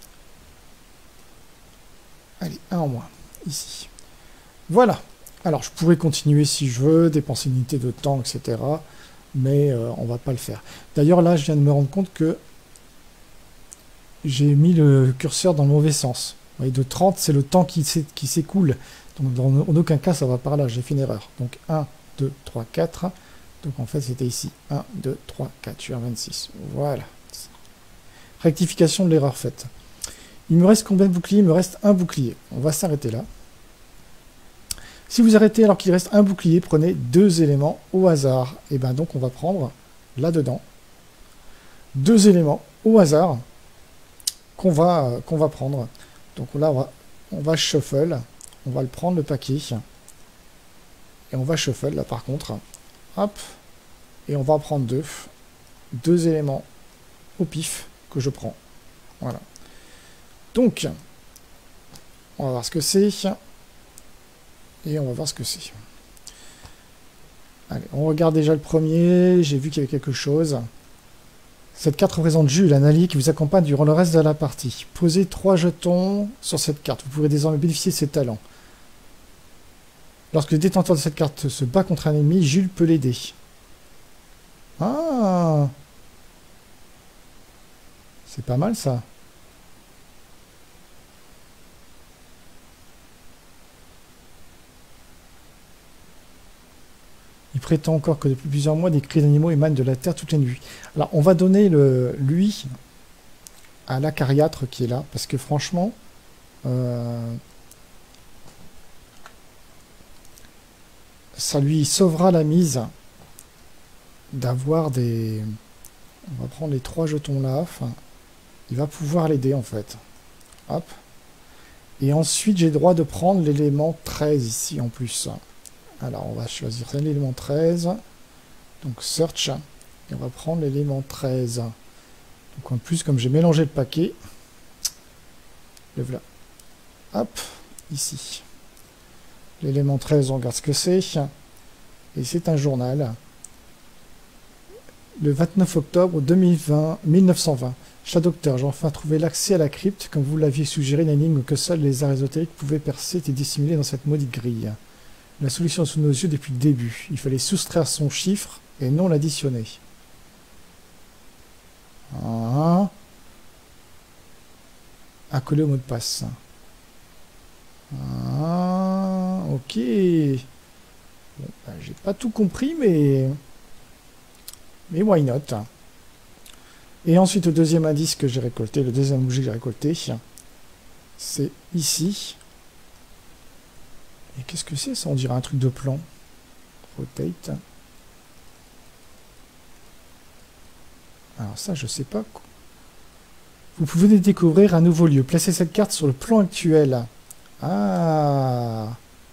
Allez, un en moins. Ici. Voilà. Alors, je pourrais continuer si je veux, dépenser une unité de temps, et cetera. Mais euh, on va pas le faire. D'ailleurs, là, je viens de me rendre compte que j'ai mis le curseur dans le mauvais sens. Vous voyez, de trente, c'est le temps qui s'écoule. Donc, dans, en aucun cas, ça va par là. J'ai fait une erreur. Donc, un, deux, trois, quatre. Donc, en fait, c'était ici. un, deux, trois, quatre. Je suis à vingt-six. Voilà. Rectification de l'erreur faite. Il me reste combien de boucliers? Il me reste un bouclier. On va s'arrêter là. Si vous arrêtez alors qu'il reste un bouclier, prenez deux éléments au hasard. Et bien donc on va prendre là-dedans deux éléments au hasard qu'on va, euh, qu'on va prendre. Donc là on va, on va shuffle, on va le prendre le paquet. Et on va shuffle là par contre. Hop. Et on va prendre deux. Deux éléments au pif que je prends. Voilà. Donc, on va voir ce que c'est. Et on va voir ce que c'est. Allez, on regarde déjà le premier. J'ai vu qu'il y avait quelque chose. Cette carte représente Jules, un allié qui vous accompagne durant le reste de la partie. Posez trois jetons sur cette carte. Vous pourrez désormais bénéficier de ses talents. Lorsque le détenteur de cette carte se bat contre un ennemi, Jules peut l'aider. Ah! C'est pas mal ça. Il prétend encore que depuis plusieurs mois, des cris d'animaux émanent de la terre toutes les nuits. Alors, on va donner le lui à l'Acariâtre qui est là, parce que franchement, euh, ça lui sauvera la mise d'avoir des... On va prendre les trois jetons là. Enfin, il va pouvoir l'aider en fait. Hop. Et ensuite, j'ai le droit de prendre l'élément treize ici en plus. Alors, on va choisir l'élément treize. Donc, search. Et on va prendre l'élément treize. Donc, en plus, comme j'ai mélangé le paquet, le voilà. Hop, ici. L'élément treize, on regarde ce que c'est. Et c'est un journal. Le vingt-neuf octobre deux mille vingt, mille neuf cent vingt. Cher docteur, j'ai enfin trouvé l'accès à la crypte, comme vous l'aviez suggéré, une énigme que seuls les arts ésotériques pouvaient percer et dissimuler dans cette maudite grille. La solution est sous nos yeux depuis le début. Il fallait soustraire son chiffre et non l'additionner. Ah. Accolé au mot de passe. Ah. Ok. Bon, ben, j'ai pas tout compris, mais... Mais why not? Et ensuite, le deuxième indice que j'ai récolté, le deuxième objet que j'ai récolté, c'est ici. Et qu'est-ce que c'est ça? On dirait un truc de plan. Rotate. Alors ça, je sais pas. Vous pouvez découvrir un nouveau lieu. Placez cette carte sur le plan actuel. Ah.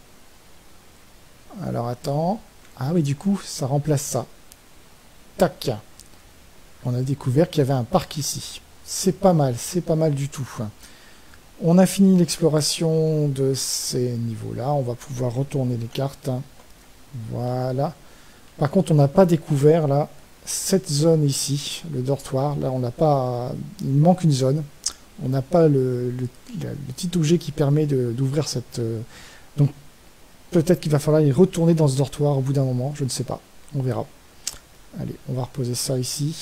Alors attends. Ah oui, du coup, ça remplace ça. Tac. On a découvert qu'il y avait un parc ici. C'est pas mal, c'est pas mal du tout. On a fini l'exploration de ces niveaux-là. On va pouvoir retourner les cartes. Voilà. Par contre, on n'a pas découvert là cette zone ici, le dortoir. Là, on n'a pas. Il manque une zone. On n'a pas le, le, le petit objet qui permet d'ouvrir cette. Donc, peut-être qu'il va falloir y retourner dans ce dortoir au bout d'un moment. Je ne sais pas. On verra. Allez, on va reposer ça ici.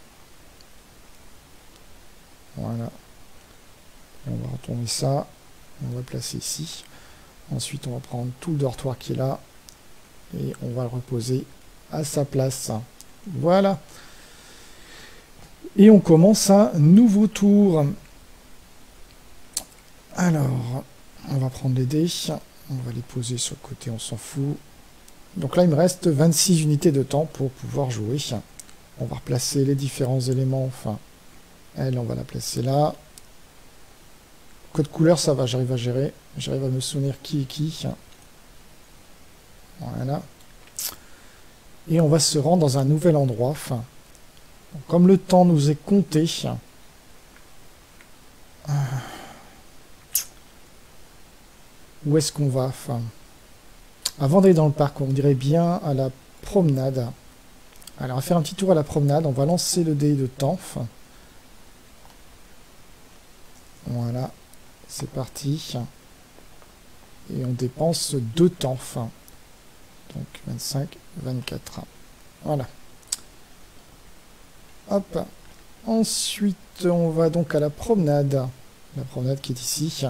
Voilà. Et on va retourner ça. On va placer ici. Ensuite, on va prendre tout le dortoir qui est là. Et on va le reposer à sa place. Voilà. Et on commence un nouveau tour. Alors, on va prendre les dés. On va les poser sur le côté, on s'en fout. Donc là, il me reste vingt-six unités de temps pour pouvoir jouer. On va replacer les différents éléments. Enfin, elle, on va la placer là. Code couleur, ça va, j'arrive à gérer. J'arrive à me souvenir qui est qui. Voilà. Et on va se rendre dans un nouvel endroit. Enfin, comme le temps nous est compté. Où est-ce qu'on va? Enfin, avant d'aller dans le parc, on dirait bien à la promenade. Alors, on va faire un petit tour à la promenade. On va lancer le dé de temps. Enfin, voilà. C'est parti. Et on dépense deux temps. Enfin, donc vingt-cinq, vingt-quatre. Voilà. Hop. Ensuite, on va donc à la promenade. La promenade qui est ici.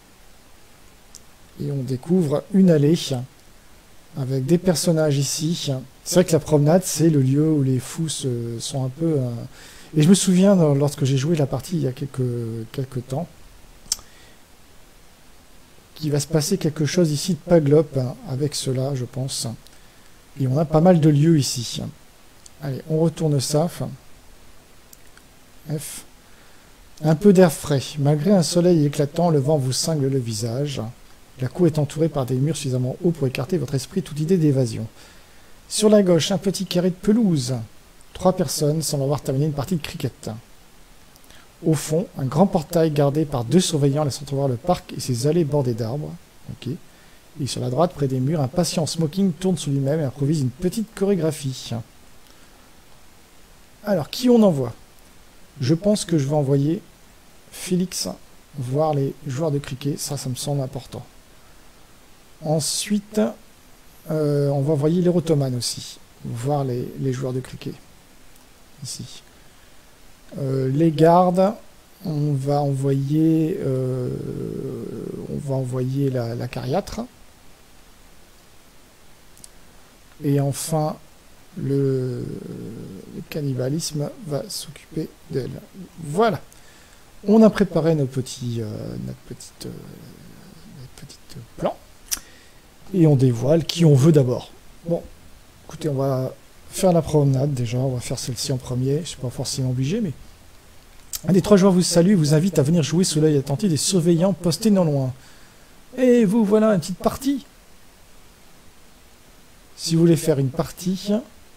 Et on découvre une allée avec des personnages ici. C'est vrai que la promenade, c'est le lieu où les fous se, sont un peu... Euh... Et je me souviens, lorsque j'ai joué la partie il y a quelques, quelques temps, qu'il va se passer quelque chose ici de Paglop, hein, avec cela, je pense. Et on a pas mal de lieux ici. Allez, on retourne ça. F. Un peu d'air frais. Malgré un soleil éclatant, le vent vous cingle le visage. La cour est entourée par des murs suffisamment hauts pour écarter votre esprit toute idée d'évasion. Sur la gauche, un petit carré de pelouse. Trois personnes semblent avoir terminé une partie de cricket. Au fond, un grand portail gardé par deux surveillants laisse entrevoir le parc et ses allées bordées d'arbres. Ok. Et sur la droite, près des murs, un patient en smoking tourne sur lui-même et improvise une petite chorégraphie. Alors, qui on envoie? Je pense que je vais envoyer Félix voir les joueurs de cricket. Ça, ça me semble important. Ensuite, euh, on va envoyer les Rotoman aussi, voir les, les joueurs de cricket. Ici. Euh, les gardes, on va envoyer, euh, on va envoyer la, la cariatre. Et enfin, le, le cannibalisme va s'occuper d'elle. Voilà. On a préparé nos petits, euh, notre petite, euh, notre petite plan. Et on dévoile qui on veut d'abord. Bon, écoutez, on va faire la promenade déjà. On va faire celle-ci en premier. Je ne suis pas forcément obligé, mais... Un des trois joueurs vous salue et vous invite à venir jouer sous l'œil attentif des surveillants postés non loin. Et vous voilà, une petite partie. Si vous voulez faire une partie...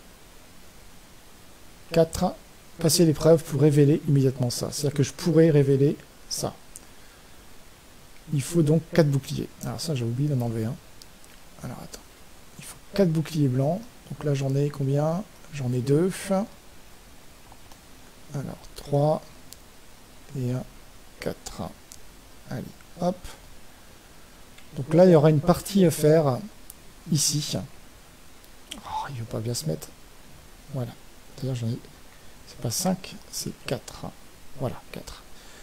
quatre. Passer l'épreuve pour révéler immédiatement ça. C'est-à-dire que je pourrais révéler ça. Il faut donc quatre boucliers. Alors ça, j'ai oublié d'en enlever un. Alors attends. Il faut quatre boucliers blancs. Donc là, j'en ai combien? J'en ai deux. Alors, trois et un, quatre. Allez, hop. Donc là, il y aura une partie à faire ici. Oh, il ne veut pas bien se mettre. Voilà. D'ailleurs, j'en ai... C'est pas cinq, c'est quatre. Voilà, quatre.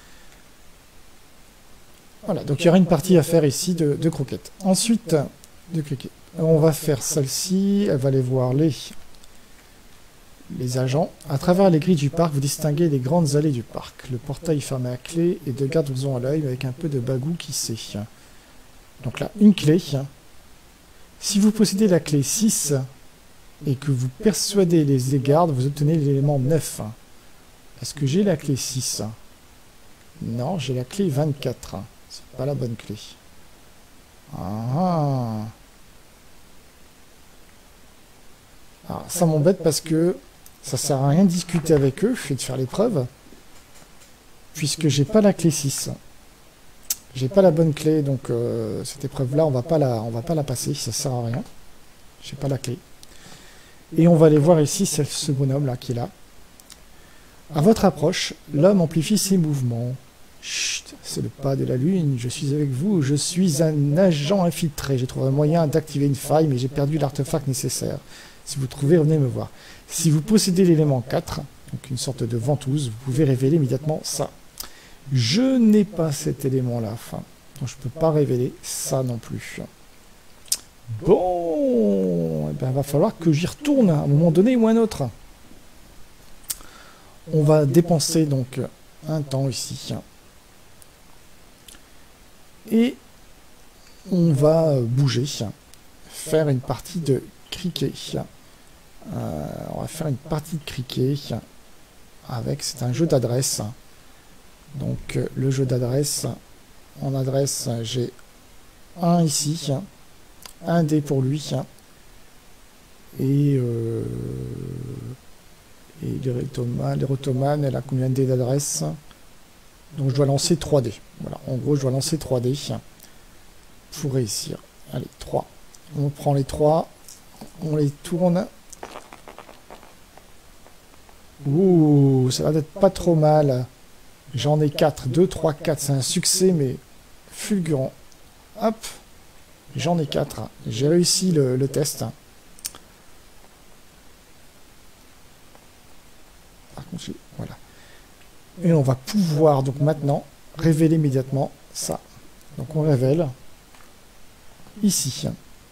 Voilà, donc il y aura une partie à faire ici de, de croquettes. Ensuite, de croquettes. On va faire celle-ci. Elle va aller voir les, les agents. À travers les grilles du parc, vous distinguez les grandes allées du parc. Le portail est fermé à clé et deux gardes vous ont à l'œil avec un peu de bagou qui sait. Donc là, une clé. Si vous possédez la clé six et que vous persuadez les gardes, vous obtenez l'élément neuf. Est-ce que j'ai la clé six? Non, j'ai la clé vingt-quatre. C'est pas la bonne clé. Ah. Alors, ça m'embête parce que ça sert à rien de discuter avec eux et de faire l'épreuve, puisque j'ai pas la clé six. J'ai pas la bonne clé, donc euh, cette épreuve-là, on va pas la, on va pas la passer, ça sert à rien. J'ai pas la clé. Et on va aller voir ici ce bonhomme-là qui est là. À votre approche, l'homme amplifie ses mouvements. Chut, c'est le pas de la lune, je suis avec vous, je suis un agent infiltré. J'ai trouvé un moyen d'activer une faille, mais j'ai perdu l'artefact nécessaire. Si vous trouvez, revenez me voir. Si vous possédez l'élément quatre, donc une sorte de ventouse, vous pouvez révéler immédiatement ça. Je n'ai pas cet élément-là, enfin, donc je ne peux pas révéler ça non plus. Bon, eh bien, il va falloir que j'y retourne à un moment donné ou un autre. On va dépenser donc un temps ici. Et on va bouger, faire une partie de cricket. Euh, on va faire une partie de cricket avec, c'est un jeu d'adresse. Donc le jeu d'adresse, en adresse, j'ai un ici, un dé pour lui, et, euh, et l'Erotomane, elle a combien de dés d'adresse? Donc je dois lancer trois dés. Voilà, en gros je dois lancer trois dés pour réussir. Allez, trois. On prend les trois, on les tourne. Ouh, ça va être pas trop mal. J'en ai quatre, deux, trois, quatre. C'est un succès, mais fulgurant. Hop, j'en ai quatre. J'ai réussi le, le test. Par contre, voilà. Et on va pouvoir donc maintenant révéler immédiatement ça. Donc on révèle ici.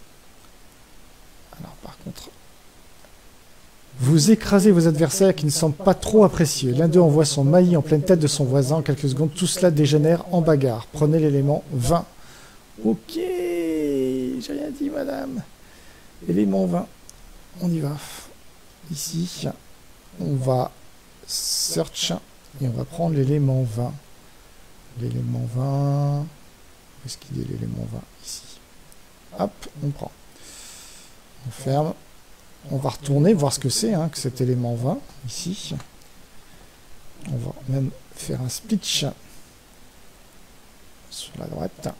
Alors par contre, vous écrasez vos adversaires qui ne semblent pas trop appréciés. L'un d'eux envoie son maillet en pleine tête de son voisin. En quelques secondes, tout cela dégénère en bagarre. Prenez l'élément vingt. Ok, j'ai rien dit, madame. Élément vingt. On y va. Ici, on va search et on va prendre l'élément vingt. L'élément vingt. Où est-ce qu'il est l'élément vingt? Ici. Hop, on prend. On ferme. On va retourner voir ce que c'est hein, que cet élément vingt, ici. On va même faire un splitch sur la droite.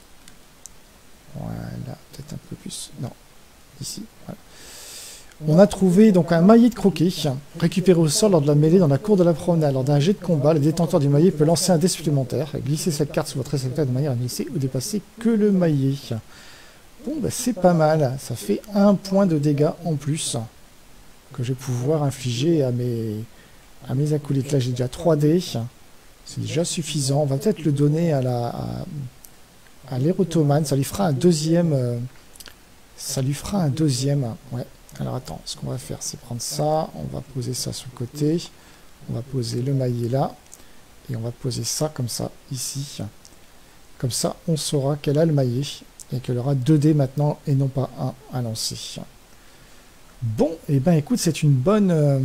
Voilà, peut-être un peu plus. Non, ici. Voilà. On a trouvé donc un maillet de croquet, récupéré au sol lors de la mêlée dans la cour de la promenade. Lors d'un jet de combat, le détenteur du maillet peut lancer un dé supplémentaire et glisser cette carte sur votre réceptacle de manière à ne laisser ou dépasser que le maillet. Bon, bah, c'est pas mal. Ça fait un point de dégâts en plus que je vais pouvoir infliger à mes, à mes acolytes. Là, j'ai déjà trois dés. C'est déjà suffisant. On va peut-être le donner à la à, à l'Erotomane. Ça lui fera un deuxième... Euh, ça lui fera un deuxième... Ouais. Alors attends, ce qu'on va faire, c'est prendre ça. On va poser ça sur le côté. On va poser le maillet là. Et on va poser ça comme ça, ici. Comme ça, on saura qu'elle a le maillet. Et qu'elle aura deux dés maintenant et non pas un à lancer. Bon, et eh ben écoute, c'est une bonne... Euh,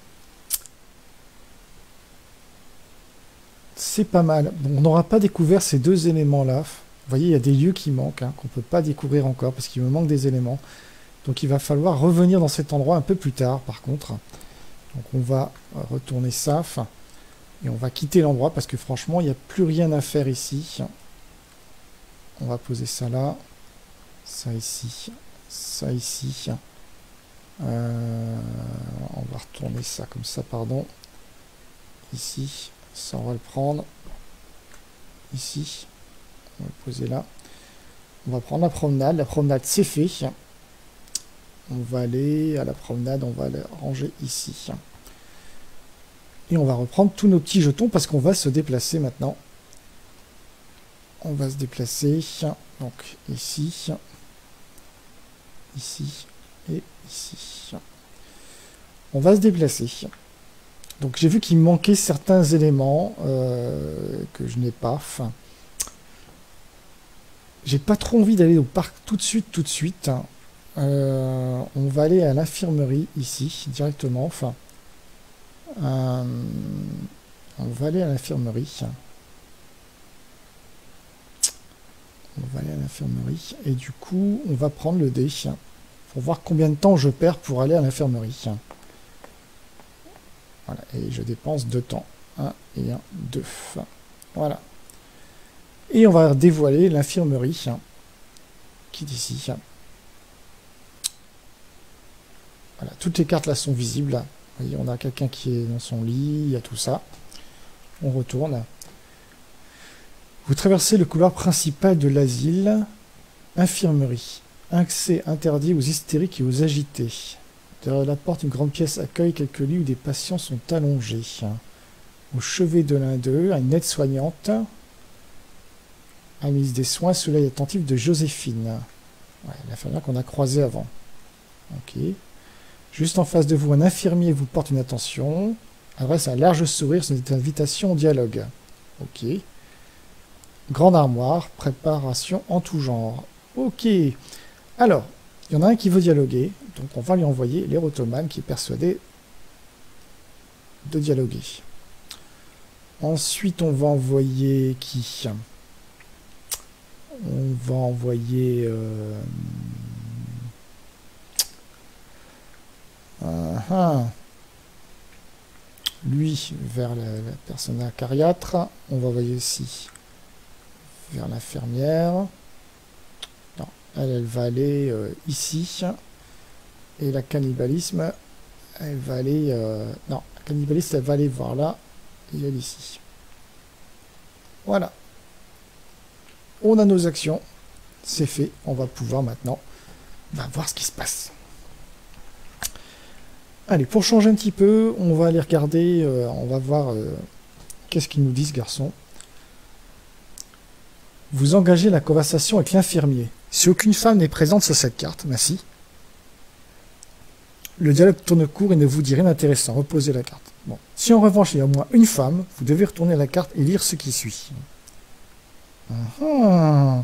c'est pas mal. Bon, on n'aura pas découvert ces deux éléments-là. Vous voyez, il y a des lieux qui manquent, hein, qu'on ne peut pas découvrir encore parce qu'il me manque des éléments. Donc il va falloir revenir dans cet endroit un peu plus tard, par contre. Donc on va retourner ça. Et on va quitter l'endroit parce que franchement, il n'y a plus rien à faire ici. On va poser ça là, ça ici, ça ici. Euh, on va retourner ça comme ça, pardon. ici. Ça, on va le prendre. Ici. On va le poser là. On va prendre la promenade. La promenade, c'est fait. On va aller à la promenade. On va le ranger ici. Et on va reprendre tous nos petits jetons parce qu'on va se déplacer maintenant. On va se déplacer. Donc, ici. Ici. Et ici. On va se déplacer. Donc j'ai vu qu'il me manquait certains éléments euh, que je n'ai pas. Enfin, j'ai pas trop envie d'aller au parc tout de suite, tout de suite. Euh, on va aller à l'infirmerie ici, directement. Enfin, euh, on va aller à l'infirmerie. On va aller à l'infirmerie. Et du coup, on va prendre le dé pour voir combien de temps je perds pour aller à l'infirmerie. Voilà, et je dépense deux temps. un et un, deux. Voilà. Et on va dévoiler l'infirmerie qui est ici. Voilà, toutes les cartes là sont visibles. Vous voyez, on a quelqu'un qui est dans son lit, il y a tout ça. On retourne. Vous traversez le couloir principal de l'asile. Infirmerie. Accès interdit aux hystériques et aux agités. Derrière la porte, une grande pièce accueille quelques lits où des patients sont allongés. Au chevet de l'un d'eux, une aide-soignante a mis des soins sous l'œil attentif de Joséphine. Ouais, l'infirmière qu'on a croisée avant. Ok. Juste en face de vous, un infirmier vous porte une attention. Adresse un large sourire, c'est une invitation au dialogue. Ok. Grande armoire, préparation en tout genre. Ok. Alors, il y en a un qui veut dialoguer, donc on va lui envoyer l'érotomane qui est persuadé de dialoguer. Ensuite, on va envoyer qui? On va envoyer... Euh... Uh -huh. Lui vers la, la personne acariâtre. On va envoyer aussi vers l'infirmière. Non, elle, elle va aller euh, ici. Et la cannibalisme, elle va aller... Euh... Non, la cannibaliste, elle va aller voir là. Et elle ici. Voilà. On a nos actions. C'est fait. On va pouvoir maintenant bah, voir ce qui se passe. Allez, pour changer un petit peu, on va aller regarder, euh, on va voir euh, qu'est-ce qu'ils nous disent, garçon. Vous engagez la conversation avec l'infirmier. Si aucune femme n'est présente sur cette carte, merci. Le dialogue tourne court et ne vous dit rien d'intéressant. Reposez la carte. Bon. Si en revanche il y a au moins une femme, vous devez retourner la carte et lire ce qui suit. Uh-huh.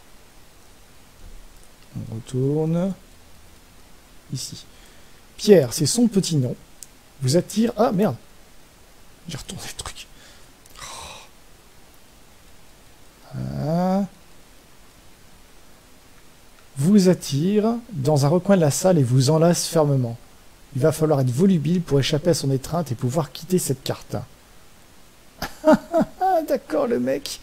On retourne ici. Pierre, c'est son petit nom. Vous attire... Ah, merde. J'ai retourné le truc. Ah. Vous attire dans un recoin de la salle et vous enlace fermement. Il va falloir être volubile pour échapper à son étreinte et pouvoir quitter cette carte. D'accord, le mec.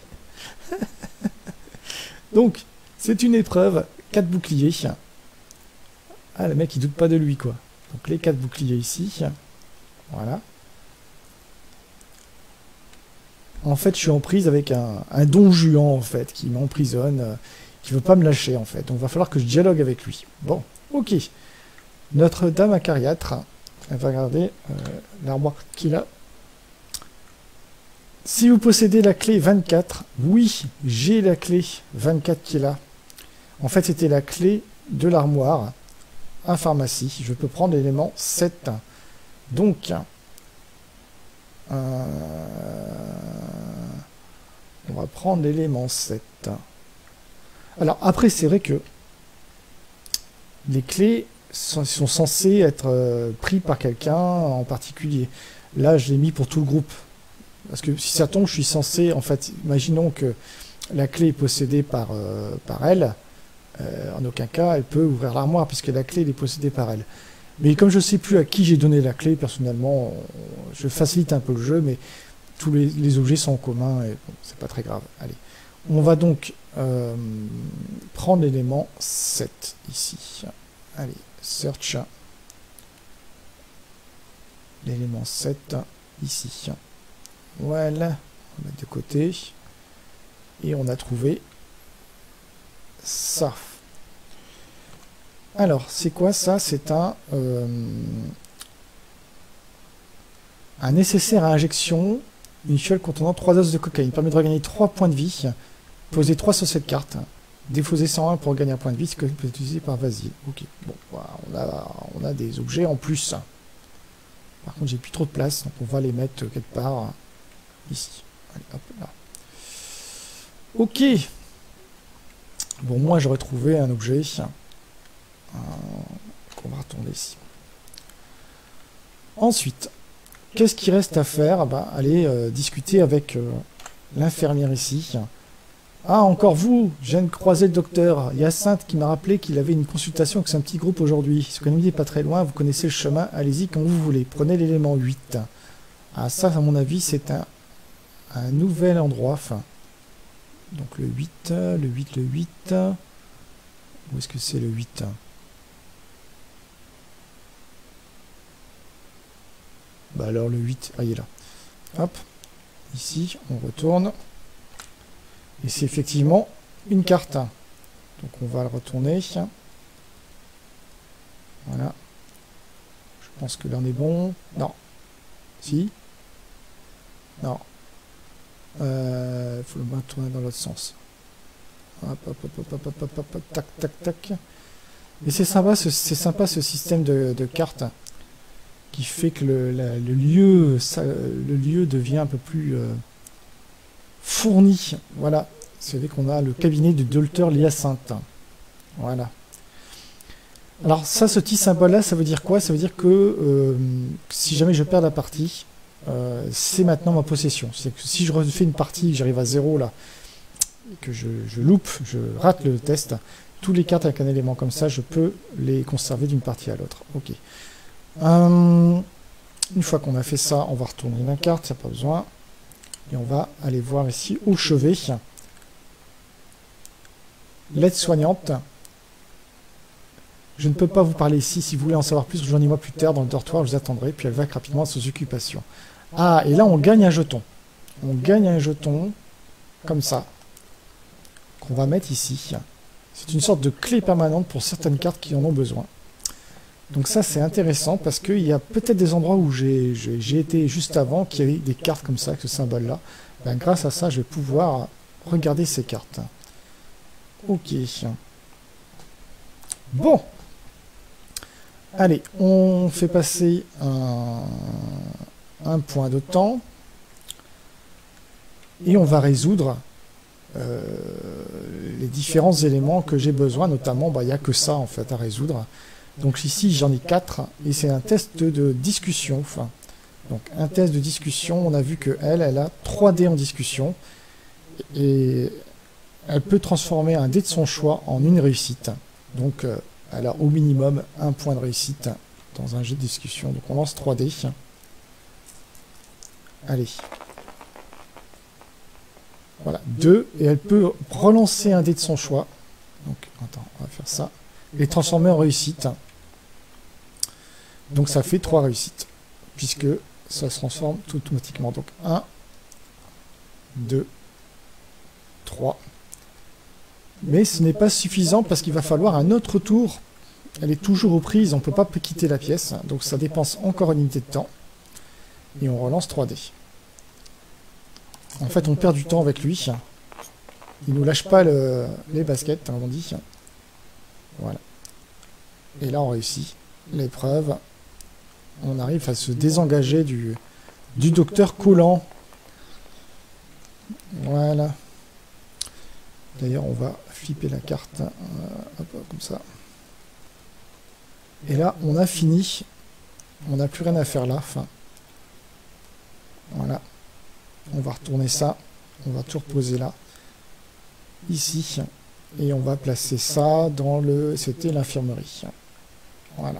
Donc, c'est une épreuve. Quatre boucliers. Ah, le mec, il doute pas de lui, quoi. Donc les quatre boucliers ici, voilà. En fait, je suis en prise avec un, un don juan, en fait, qui m'emprisonne, euh, qui veut pas me lâcher, en fait. Donc il va falloir que je dialogue avec lui. Bon, ok. Notre-Dame acariâtre, elle va regarder euh, l'armoire qu'il a. Si vous possédez la clé vingt-quatre, oui, j'ai la clé vingt-quatre qu'il a. En fait, c'était la clé de l'armoire. Un pharmacie, je peux prendre l'élément sept. Donc, euh, on va prendre l'élément sept. Alors, après, c'est vrai que les clés sont, sont censées être euh, prises par quelqu'un en particulier. Là, je l'ai mis pour tout le groupe. Parce que si ça tombe, je suis censé, en fait, imaginons que la clé est possédée par, euh, par elle. Euh, en aucun cas, elle peut ouvrir l'armoire puisque la clé elle est possédée par elle. Mais comme je ne sais plus à qui j'ai donné la clé, personnellement, je facilite un peu le jeu, mais tous les, les objets sont en commun et bon, c'est pas très grave. Allez, on va donc euh, prendre l'élément sept ici. Allez, search. L'élément sept ici. Voilà, on va mettre de côté. Et on a trouvé ça. Alors, c'est quoi ça? C'est un, euh, un nécessaire à injection, une fiole contenant trois doses de cocaïne. Permet de regagner trois points de vie. Poser trois sur cette carte. Défausez cent un pour gagner un point de vie, ce que peut être utilisé par Vasile. Ok, bon, voilà, on, a, on a des objets en plus. Par contre, j'ai plus trop de place, donc on va les mettre quelque part ici. Allez, hop là. Ok. Bon, moi, j'aurais trouvé un objet euh, qu'on va retourner ici. Ensuite, qu'est-ce qu'il reste à faire? Bah, allez euh, discuter avec euh, l'infirmière ici. Ah, encore vous, je viens de croiser le docteur Hyacinthe qui m'a rappelé qu'il avait une consultation avec un petit groupe aujourd'hui. Ce qu'on n'est pas très loin, vous connaissez le chemin, allez-y quand vous voulez. Prenez l'élément huit. Ah, ça, à mon avis, c'est un, un nouvel endroit. Enfin, donc le huit, le huit, le huit. Où est-ce que c'est le huit? Bah alors le huit, ah il est là. Hop, ici, on retourne. Et c'est effectivement une carte. Donc on va le retourner. Voilà. Je pense que là on est bon. Non. Si. Non. Il euh, faut le tourner dans l'autre sens. Hop, hop, hop, hop, hop, hop, hop, hop, tac, tac, tac. Et c'est sympa, ce, c'est sympa ce système de, de cartes qui fait que le, la, le, lieu, ça, le lieu devient un peu plus euh, fourni. Voilà. C'est vrai qu'on a le cabinet du docteur Hyacinthe. Voilà. Alors ça, ce petit symbole-là, ça veut dire quoi? Ça veut dire que euh, si jamais je perds la partie, euh, c'est maintenant ma possession. C'est que si je refais une partie, j'arrive à zéro là, et que je, je loupe, je rate le test, tous les cartes avec un élément comme ça, je peux les conserver d'une partie à l'autre. Ok. Euh, une fois qu'on a fait ça, on va retourner la carte, il n'y a pas besoin. Et on va aller voir ici au chevet. L'aide-soignante. Je ne peux pas vous parler ici. Si vous voulez en savoir plus, rejoignez-moi plus tard dans le dortoir, je vous attendrai. Puis elle va rapidement à ses occupations. Ah, et là, on gagne un jeton. On gagne un jeton, comme ça, qu'on va mettre ici. C'est une sorte de clé permanente pour certaines cartes qui en ont besoin. Donc ça, c'est intéressant, parce qu'il y a peut-être des endroits où j'ai été juste avant, qui avaient des cartes comme ça, avec ce symbole-là. Ben, grâce à ça, je vais pouvoir regarder ces cartes. Ok. Bon. Allez, on fait passer un, un point de temps. Et on va résoudre euh, les différents éléments que j'ai besoin. Notamment, bah, il n'y a que ça en fait à résoudre. Donc ici, j'en ai quatre. Et c'est un test de discussion. Enfin, donc un test de discussion. On a vu que elle, elle a trois dés en discussion. Et elle peut transformer un dé de son choix en une réussite. Donc, euh, elle a au minimum un point de réussite dans un jeu de discussion. Donc, on lance trois dés. Allez. Voilà, deux. Et elle peut relancer un dé de son choix. Donc, attends, on va faire ça. Et transformer en réussite. Donc, ça fait trois réussites. Puisque ça se transforme tout automatiquement. Donc, un, deux, trois. Mais ce n'est pas suffisant parce qu'il va falloir un autre tour. Elle est toujours aux prises, on ne peut pas quitter la pièce. Donc ça dépense encore une unité de temps. Et on relance trois dés. En fait, on perd du temps avec lui. Il ne nous lâche pas le, les baskets, comme on dit. Voilà. Et là, on réussit l'épreuve. On arrive à se désengager du, du docteur Collant. Voilà. D'ailleurs, on va flipper la carte, euh, hop, comme ça. Et là, on a fini. On n'a plus rien à faire là. Enfin, voilà. On va retourner ça. On va tout reposer là. Ici. Et on va placer ça dans le... C'était l'infirmerie. Voilà.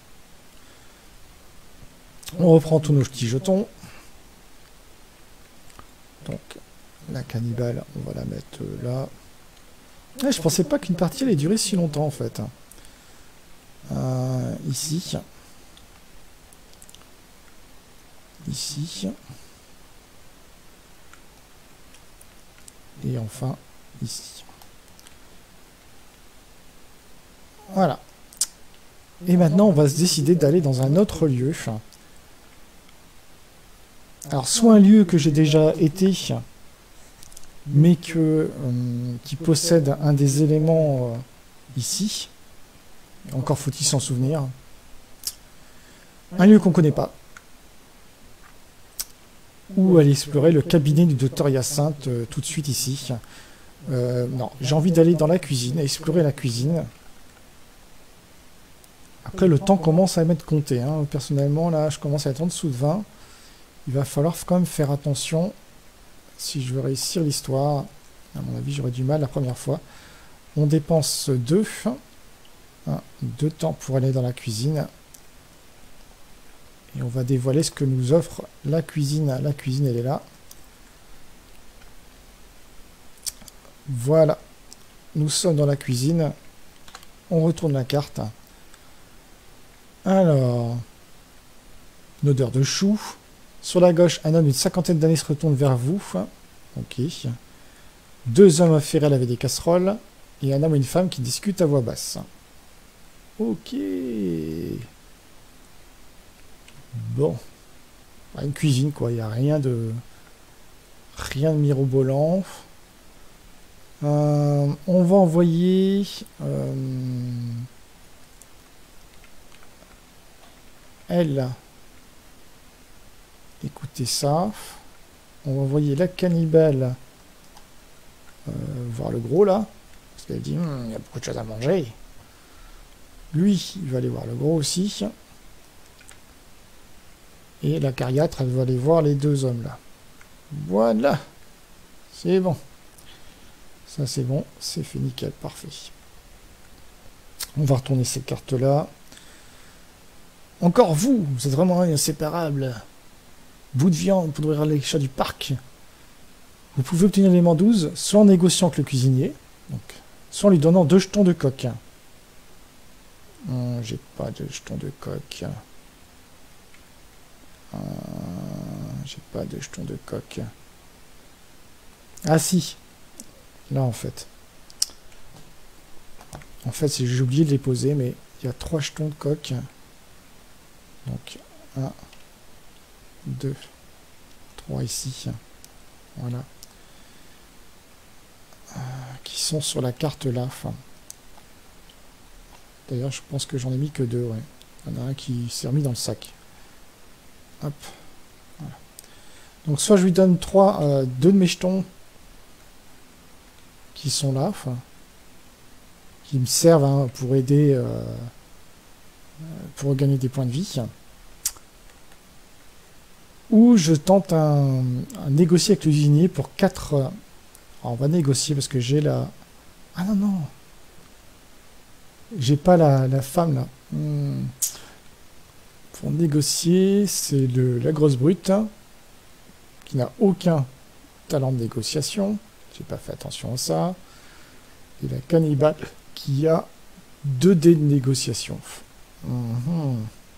On reprend tous nos petits jetons. Donc, la cannibale, on va la mettre là. Ah, je pensais pas qu'une partie allait durer si longtemps en fait. Euh, ici. Ici. Et enfin, ici. Voilà. Et maintenant, on va se décider d'aller dans un autre lieu. Alors, soit un lieu que j'ai déjà été, mais que, euh, qui possède un des éléments euh, ici. Encore faut-il s'en souvenir. Un lieu qu'on ne connaît pas. Ou aller explorer le cabinet du docteur Hyacinthe euh, tout de suite ici. Euh, non, j'ai envie d'aller dans la cuisine, explorer la cuisine. Après, le temps commence à m'être compté. Hein. Personnellement, là, je commence à être en dessous de vingt. Il va falloir quand même faire attention si je veux réussir l'histoire. À mon avis, j'aurais du mal la première fois. On dépense deux. Hein, deux temps pour aller dans la cuisine. Et on va dévoiler ce que nous offre la cuisine. La cuisine, elle est là. Voilà. Nous sommes dans la cuisine. On retourne la carte. Alors, une odeur de chou. Sur la gauche, un homme d'une cinquantaine d'années se retourne vers vous. Ok. Deux hommes affairés à laver des casseroles. Et un homme et une femme qui discutent à voix basse. Ok. Bon. Une cuisine, quoi. Il n'y a rien de... Rien de mirobolant. Euh, on va envoyer... Euh, elle... Écoutez ça. On va envoyer la cannibale euh, voir le gros là. Parce qu'elle dit hm, il y a beaucoup de choses à manger. Lui, il va aller voir le gros aussi. Et la cariatre, elle va aller voir les deux hommes là. Voilà. C'est bon. Ça c'est bon. C'est fait nickel. Parfait. On va retourner ces cartes là. Encore vous, vous êtes vraiment inséparable. Bout de viande pour nourrir les chats du parc. Vous pouvez obtenir l'élément douze, soit en négociant avec le cuisinier, donc, soit en lui donnant deux jetons de coq. Hum, J'ai pas de jetons de coq. Hum, J'ai pas de jetons de coq. Ah si. Là en fait. En fait, j'ai oublié de les poser, mais il y a trois jetons de coq. Donc, un. deux, trois ici, voilà, euh, qui sont sur la carte là. Enfin, d'ailleurs, je pense que j'en ai mis que deux. Ouais. Il y en a un qui s'est remis dans le sac. Hop, voilà. Donc, soit je lui donne trois, euh, deux de mes jetons qui sont là, enfin, qui me servent hein, pour aider, euh, pour gagner des points de vie. Ou je tente un, un négocier avec le cuisinier pour quatre... Alors on va négocier parce que j'ai la... Ah non, non. J'ai pas la, la femme là. Hmm. Pour négocier, c'est la grosse brute hein, qui n'a aucun talent de négociation. J'ai pas fait attention à ça. Et la cannibale qui a deux dés de négociation. Mm-hmm.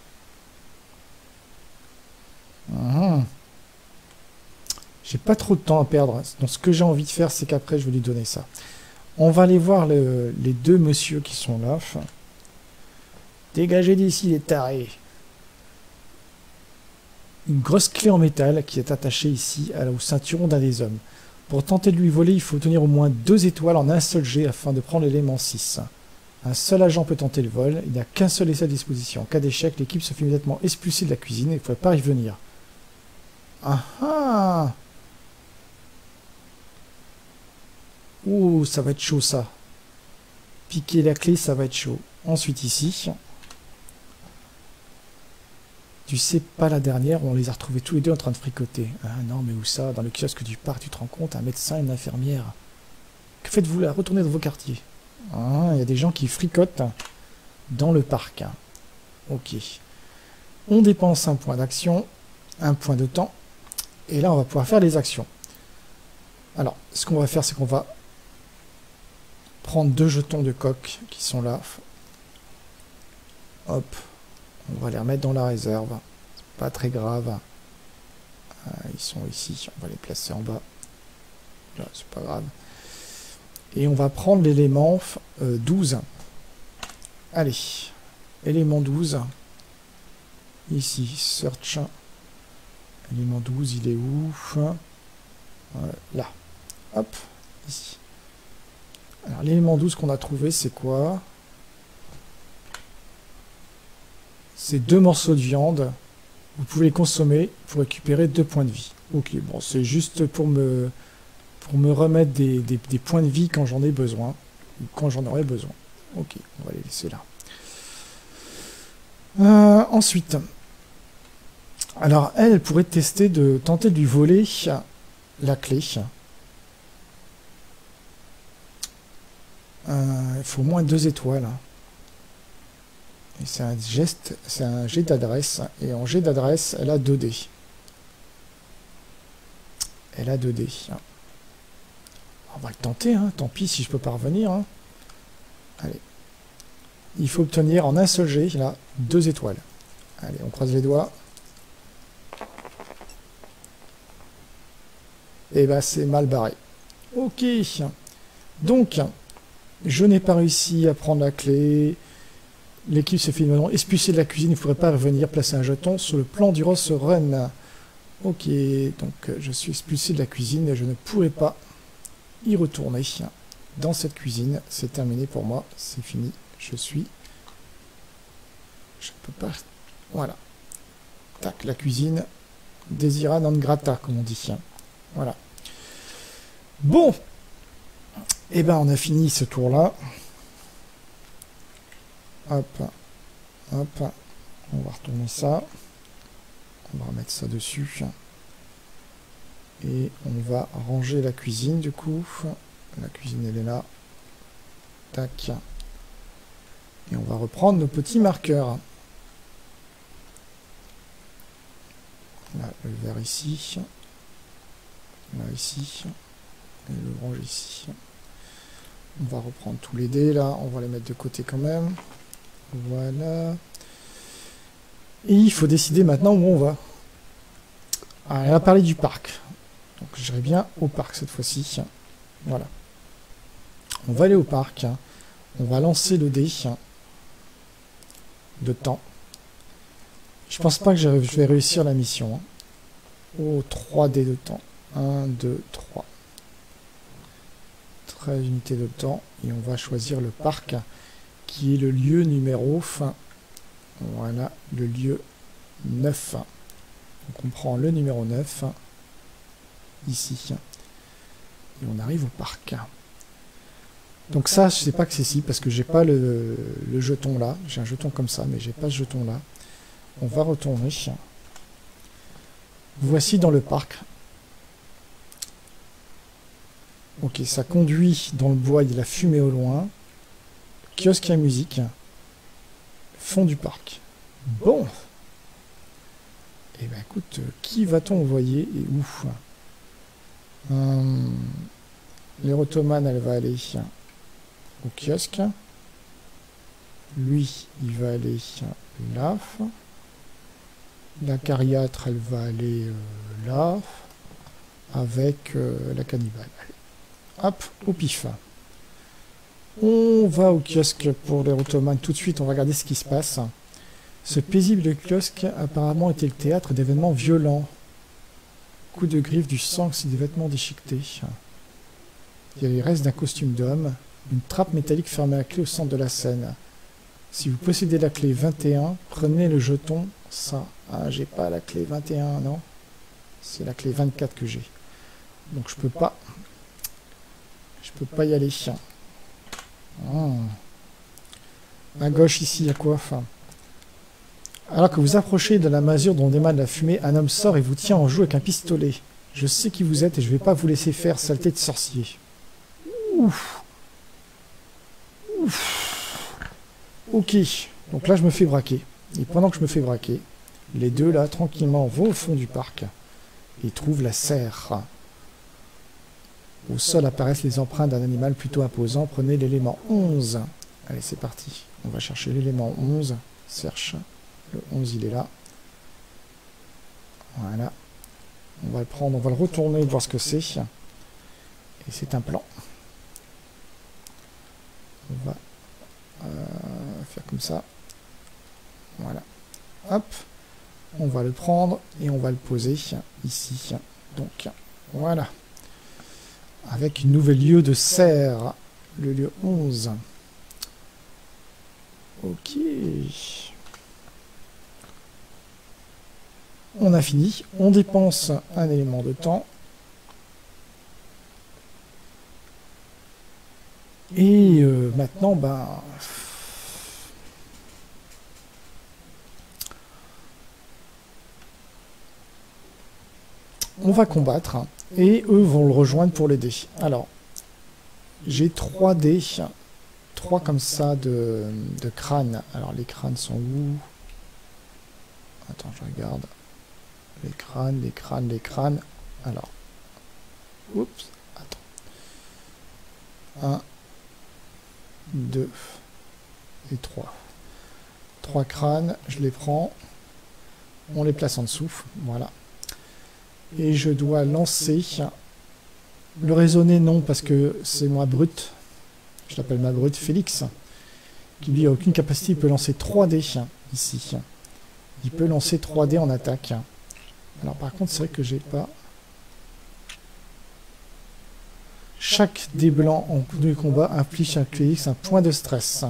Mmh. J'ai pas trop de temps à perdre. Donc ce que j'ai envie de faire, c'est qu'après je vais lui donner ça. On va aller voir le, les deux messieurs qui sont là. Dégagez d'ici les tarés. Une grosse clé en métal qui est attachée ici au ceinturon d'un des hommes. Pour tenter de lui voler, il faut obtenir au moins deux étoiles en un seul jet afin de prendre l'élément six. Un seul agent peut tenter le vol. Il n'y a qu'un seul essai à disposition. En cas d'échec, l'équipe se fait immédiatement expulser de la cuisine et il ne faut pas y venir. Ah ah! Ouh, ça va être chaud ça. Piquer la clé, ça va être chaud. Ensuite ici. Tu sais pas la dernière, on les a retrouvés tous les deux en train de fricoter. Ah non, mais où ça? Dans le kiosque du parc, tu te rends compte? Un médecin et une infirmière. Que faites-vous là? Retournez dans vos quartiers. Ah, il y a des gens qui fricotent dans le parc. Ok. On dépense un point d'action, un point de temps. Et là, on va pouvoir faire les actions. Alors, ce qu'on va faire, c'est qu'on va prendre deux jetons de coq qui sont là. Hop. On va les remettre dans la réserve. C'est pas très grave. Euh, ils sont ici. On va les placer en bas. Là, c'est pas grave. Et on va prendre l'élément euh, douze. Allez. Élément douze. Ici, search. Élément douze, il est où? euh, Là. Hop. Ici. Alors, l'élément douze qu'on a trouvé, c'est quoi? C'est deux morceaux de viande. Vous pouvez les consommer pour récupérer deux points de vie. Ok, bon, c'est juste pour me... pour me remettre des, des, des points de vie quand j'en ai besoin, ou quand j'en aurai besoin. Ok, on va les laisser là. Euh, ensuite, alors elle, elle pourrait tester de tenter de lui voler la clé. Euh, il faut au moins deux étoiles. Et c'est un geste, c'est un jet d'adresse. Et en jet d'adresse, elle a deux dés. Elle a deux dés. On va le tenter, hein. Tant pis si je peux pas revenir. Hein. Allez. Il faut obtenir en un seul jet, là, deux étoiles. Allez, on croise les doigts. Et bah c'est mal barré. Ok. Donc, je n'ai pas réussi à prendre la clé. L'équipe se fait maintenant expulser de la cuisine. Il ne faudrait pas revenir placer un jeton sur le plan du Ross Run. Ok, donc je suis expulsé de la cuisine et je ne pourrai pas y retourner dans cette cuisine. C'est terminé pour moi, c'est fini. Je suis... Je peux pas... Voilà. Tac, la cuisine. Desira non grata, comme on dit. Voilà. Bon. Eh ben, on a fini ce tour-là. Hop. Hop. On va retourner ça. On va remettre ça dessus. Et on va ranger la cuisine, du coup. La cuisine, elle est là. Tac. Et on va reprendre nos petits marqueurs. Là, le vert ici. Là, ici. Et le orange ici. On va reprendre tous les dés, là. On va les mettre de côté quand même. Voilà. Et il faut décider maintenant où on va. Alors, elle a parlé du parc. Donc, j'irai bien au parc cette fois-ci. Voilà. On va aller au parc. On va lancer le dé de temps. Je pense pas que je vais réussir la mission. Oh, trois dés de temps. un, deux, trois. treize unités de temps. Et on va choisir le parc, qui est le lieu numéro... Voilà, le lieu neuf. Donc on prend le numéro neuf. Ici. Et on arrive au parc. Donc ça, je sais pas que c'est ici, parce que j'ai pas le, le jeton là. J'ai un jeton comme ça, mais j'ai pas ce jeton là. On va retourner. Voici dans le parc. Ok, ça conduit dans le bois, il y a la fumée au loin. Kiosque à musique. Fond du parc. Bon. Eh ben écoute, qui va-t-on envoyer et où? hum, Les ottomanes, elle va aller au kiosque. Lui, il va aller là. La cariatre, elle va aller euh, là. Avec euh, la cannibale. Allez. Hop, au pif. On va au kiosque pour les ottomanes tout de suite, on va regarder ce qui se passe. Ce paisible kiosque apparemment était le théâtre d'événements violents. Coup de griffe, du sang, c'est des vêtements déchiquetés. Il y a les restes d'un costume d'homme, une trappe métallique fermée à clé au centre de la scène. Si vous possédez la clé vingt et un, prenez le jeton. Ça, ah, j'ai pas la clé vingt et un, non. C'est la clé vingt-quatre que j'ai. Donc je peux pas. Je peux pas y aller. Oh. À gauche ici, il y a quoi? Enfin, alors que vous approchez de la masure dont démarre la fumée, un homme sort et vous tient en joue avec un pistolet. Je sais qui vous êtes et je vais pas vous laisser faire, saleté de sorcier. Ouf. Ouf. Ok, donc là je me fais braquer. Et pendant que je me fais braquer, les deux là, tranquillement, vont au fond du parc et trouvent la serre. Au sol apparaissent les empreintes d'un animal plutôt imposant. Prenez l'élément onze. Allez, c'est parti. On va chercher l'élément onze. Cherche. Le onze, il est là. Voilà. On va le prendre, on va le retourner, voir ce que c'est. Et c'est un plan. On va euh, faire comme ça. Voilà. Hop. On va le prendre et on va le poser ici. Donc, voilà. Avec une nouvelle lieu de serre. Le lieu onze. Ok. On a fini. On dépense un élément de temps. Et euh, maintenant, ben... on va combattre. Et eux vont le rejoindre pour l'aider. Alors, j'ai trois dés. trois comme ça de, de crânes. Alors, les crânes sont où? Attends, je regarde. Les crânes, les crânes, les crânes. Alors. Oups. Attends. un, deux et trois. trois crânes, je les prends. On les place en dessous. Voilà. Et je dois lancer. Le raisonner, non, parce que c'est moi brut. Je l'appelle ma brute Félix. Qui lui a aucune capacité. Il peut lancer trois dés ici. Il peut lancer trois dés en attaque. Alors par contre, c'est vrai que j'ai pas... Chaque dé blanc en coup de combat inflige à Félix un point de stress.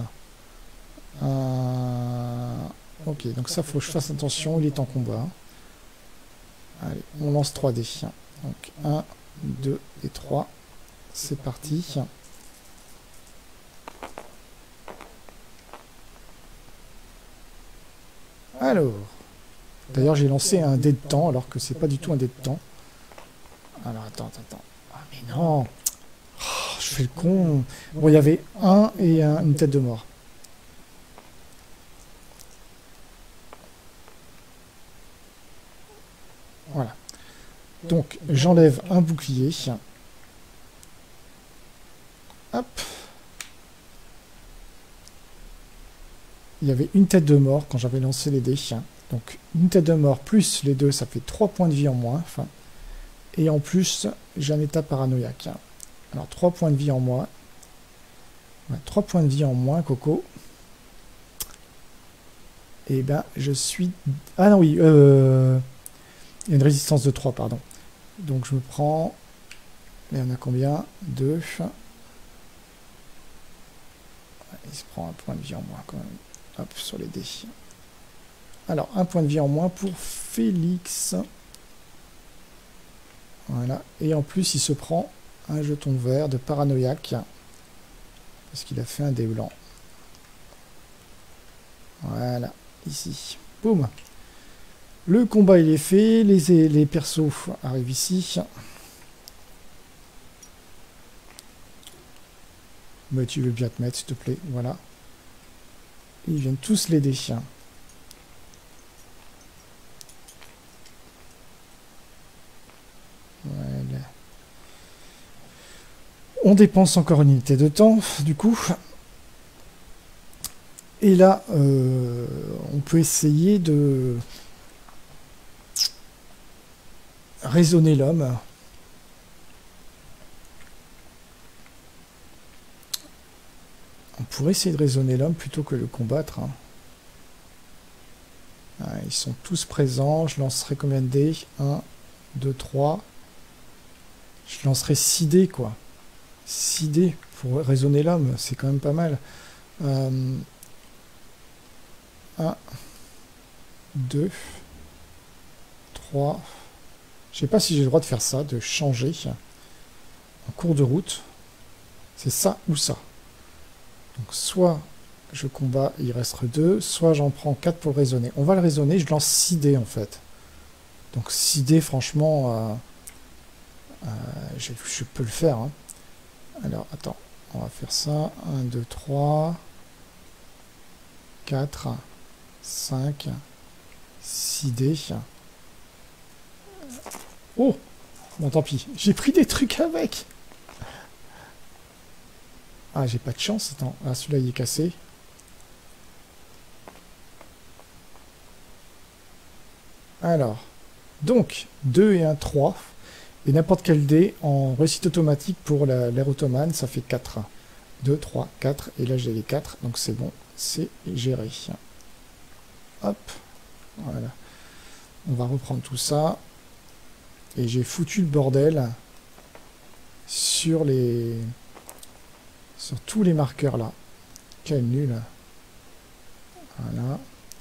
Euh... Ok, donc ça, faut que je fasse attention. Il est en combat. Allez, on lance trois dés. Donc un, deux et trois. C'est parti. Alors, d'ailleurs j'ai lancé un dé de temps alors que c'est pas du tout un dé de temps. Alors attends, attends, attends. Ah mais non, oh, je fais le con. Bon, il y avait un et un, une tête de mort. Voilà. Donc j'enlève un bouclier. Hop. Il y avait une tête de mort quand j'avais lancé les dés. Donc une tête de mort plus les deux, ça fait trois points de vie en moins. Enfin, et en plus, j'ai un état paranoïaque. Alors trois points de vie en moins. Ouais, trois points de vie en moins, Coco. Et ben, je suis... Ah non, oui. Euh... Il y a une résistance de trois, pardon. Donc je me prends... Il y en a combien? deux. Il se prend un point de vie en moins quand même. Hop, sur les dés. Alors, un point de vie en moins pour Félix. Voilà. Et en plus, il se prend un jeton vert de paranoïaque. Parce qu'il a fait un dé blanc. Voilà. Ici. Boum. Le combat, il est fait. Les, les persos arrivent ici. Mais tu veux bien te mettre, s'il te plaît. Voilà. Ils viennent tous l'aider. Voilà. On dépense encore une unité de temps, du coup. Et là, euh, on peut essayer de raisonner l'homme. On pourrait essayer de raisonner l'homme plutôt que le combattre. Hein. Ah, ils sont tous présents. Je lancerai combien de dés? un, deux, trois. Je lancerai six dés, quoi. six dés pour raisonner l'homme. C'est quand même pas mal. Euh, un, deux, trois. Je sais pas si j'ai le droit de faire ça, de changer en cours de route. C'est ça ou ça. Donc soit je combats, il reste deux, soit j'en prends quatre pour raisonner. On va le raisonner, je lance six dés en fait. Donc six dés, franchement, euh, euh, je, je peux le faire. Hein. Alors, attends, on va faire ça. un, deux, trois, quatre, cinq, six dés. Oh! Bon, tant pis, j'ai pris des trucs avec. Ah, j'ai pas de chance. Attends, ah, celui-là, il est cassé. Alors, donc, deux et un, trois. Et n'importe quel dé en réussite automatique pour l'air ottomane, ça fait quatre. deux, trois, quatre. Et là, j'ai les quatre. Donc c'est bon, c'est géré. Hop. Voilà. On va reprendre tout ça. Et j'ai foutu le bordel sur les... sur tous les marqueurs là. Quel nul. Voilà.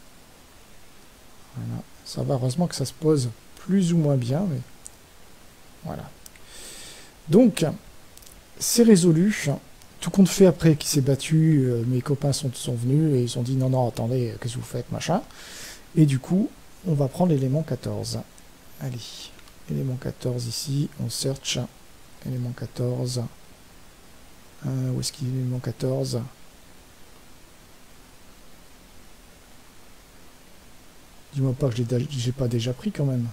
Voilà. Ça va, heureusement que ça se pose plus ou moins bien, mais voilà. Donc, c'est résolu. Tout compte fait après qu'il s'est battu, euh, mes copains sont, sont venus et ils ont dit non, non, attendez, qu'est-ce que vous faites, machin. Et du coup, on va prendre l'élément quatorze. Allez, élément quatorze ici, on search. Élément quatorze. Euh, où est-ce qu'il est l'élément quatorze? Dis-moi pas que je l'ai pas déjà pris quand même.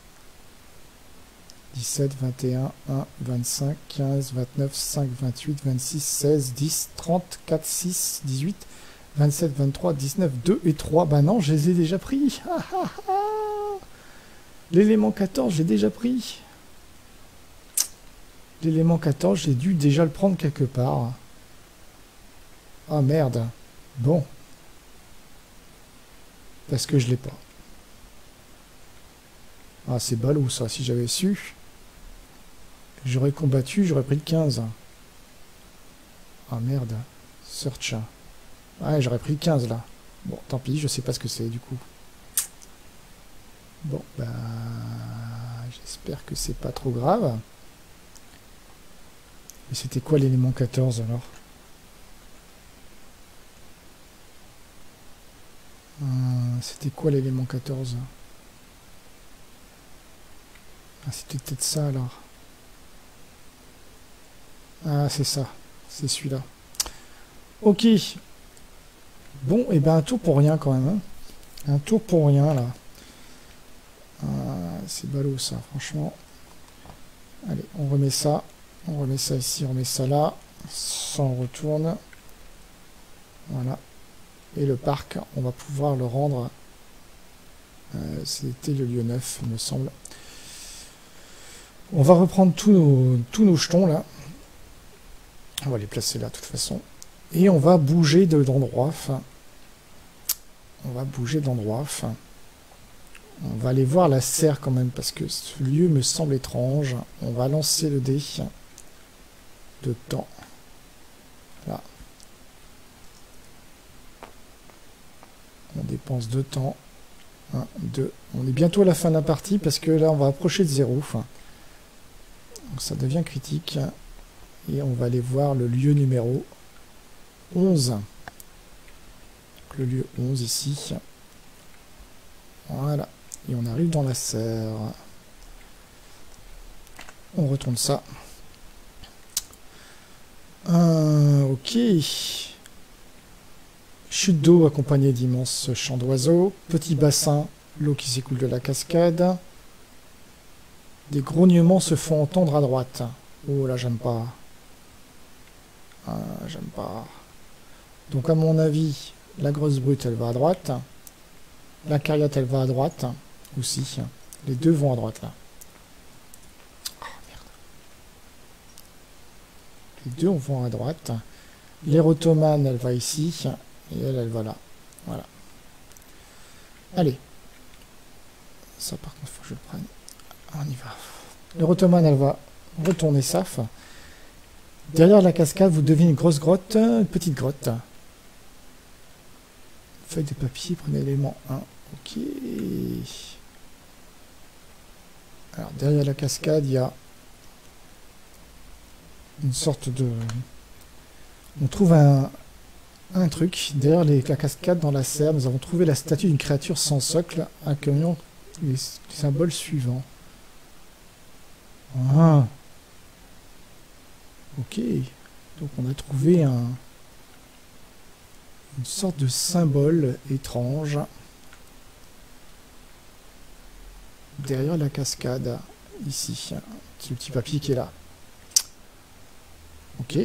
dix-sept, vingt et un, un, vingt-cinq, quinze, vingt-neuf, cinq, vingt-huit, vingt-six, seize, dix, trente, quatre, six, dix-huit, vingt-sept, vingt-trois, dix-neuf, deux et trois. Bah non, je les ai déjà pris. L'élément quatorze, j'ai déjà pris. L'élément quatorze, j'ai dû déjà le prendre quelque part. Ah merde. Bon. Parce que je l'ai pas. Ah, c'est ballot ça. Si j'avais su, j'aurais combattu, j'aurais pris le quinze. Ah merde. Search. Ouais, j'aurais pris le quinze là. Bon, tant pis, je sais pas ce que c'est du coup. Bon, bah... j'espère que c'est pas trop grave. Mais c'était quoi l'élément quatorze alors? euh, C'était quoi l'élément quatorze? Ah, c'était peut-être ça alors. Ah, c'est ça. C'est celui-là. Ok. Bon, et ben un tour pour rien quand même. Hein. Un tour pour rien là. Ah, c'est ballot ça, franchement. Allez, on remet ça. On remet ça ici, on remet ça là. Ça, on retourne. Voilà. Et le parc, on va pouvoir le rendre. Euh, C'était le lieu neuf, il me semble. On va reprendre tous nos, tous nos jetons là. On va les placer là de toute façon. Et on va bouger d'endroit. Enfin, on va bouger d'endroit. Enfin, on va aller voir la serre quand même parce que ce lieu me semble étrange. On va lancer le dé de temps. Là. On dépense deux temps. un, deux. On est bientôt à la fin de la partie parce que là on va approcher de zéro. Enfin, donc ça devient critique. Et on va aller voir le lieu numéro onze. Donc le lieu onze ici. Voilà. Et on arrive dans la serre. On retourne ça. Euh, ok. Chute d'eau accompagnée d'immenses champs d'oiseaux. Petit bassin, l'eau qui s'écoule de la cascade. Des grognements se font entendre à droite. Oh là, j'aime pas. Ah, j'aime pas. Donc à mon avis, la grosse brute, elle va à droite. La carriate, elle va à droite. Aussi. Les deux vont à droite, là. Oh, merde. Les deux vont à droite. L'air ottomane, elle va ici. Et elle, elle va là. Voilà. Allez. Ça, par contre, il faut que je le prenne. On y va. L'air ottomane, elle va retourner saf. Derrière la cascade, vous devinez une grosse grotte, une petite grotte. Feuille de papier, prenez l'élément un. Ok. Alors, derrière la cascade, il y a une sorte de... On trouve un, un truc. Derrière les, la cascade, dans la serre, nous avons trouvé la statue d'une créature sans socle, accueillant les symboles suivants. Ah. Ok. Donc, on a trouvé un... une sorte de symbole étrange. Derrière la cascade, ici. Ce petit papier qui est là. Ok.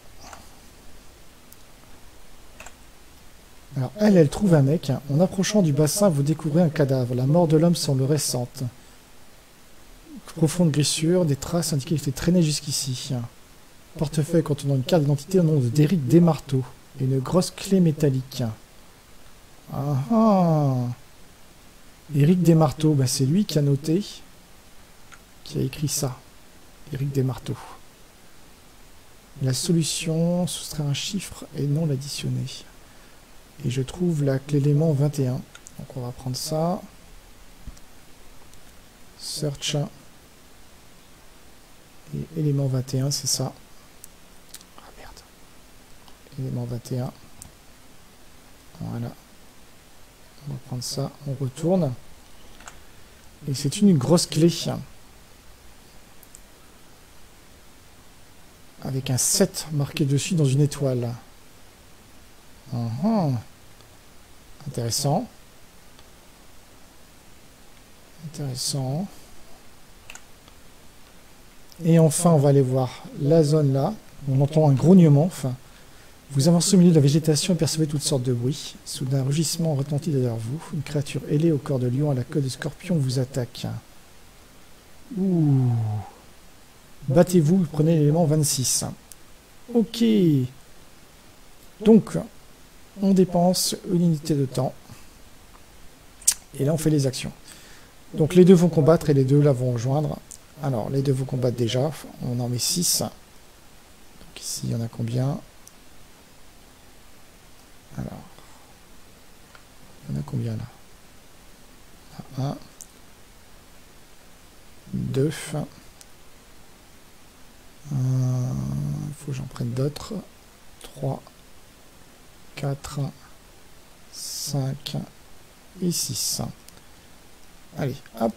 Alors, elle, elle trouve un mec. En approchant du bassin, vous découvrez un cadavre. La mort de l'homme semble récente. Profonde grissure, des traces indiquant qu'il était traîné jusqu'ici. Portefeuille contenant une carte d'identité au nom de d'Éric Desmarteaux. Et une grosse clé métallique. Ah ah. Éric Desmarteaux, bah c'est lui qui a noté, qui a écrit ça. Éric Desmarteaux. La solution, soustraire un chiffre et non l'additionner. Et je trouve là l'élément vingt et un. Donc on va prendre ça. Search. Et élément vingt et un, c'est ça. Ah merde. Élément vingt et un. Voilà. On va prendre ça, on retourne. Et c'est une grosse clé. Avec un sept marqué dessus dans une étoile. Uh-huh. Intéressant. Intéressant. Et enfin, on va aller voir la zone là. On entend un grognement. Enfin, vous avancez au milieu de la végétation et percevez toutes sortes de bruits. Soudain, un rugissement retentit derrière vous. Une créature ailée au corps de lion à la queue de scorpion vous attaque. Ouh. Battez-vous, prenez l'élément vingt-six. Ok. Donc, on dépense une unité de temps. Et là, on fait les actions. Donc, les deux vont combattre et les deux là vont rejoindre. Alors, les deux vont combattre déjà. On en met six. Donc, ici, il y en a combien? Alors, il y en a combien là? un, deux. Il faut que j'en prenne d'autres. trois, quatre, cinq et six. Allez, hop.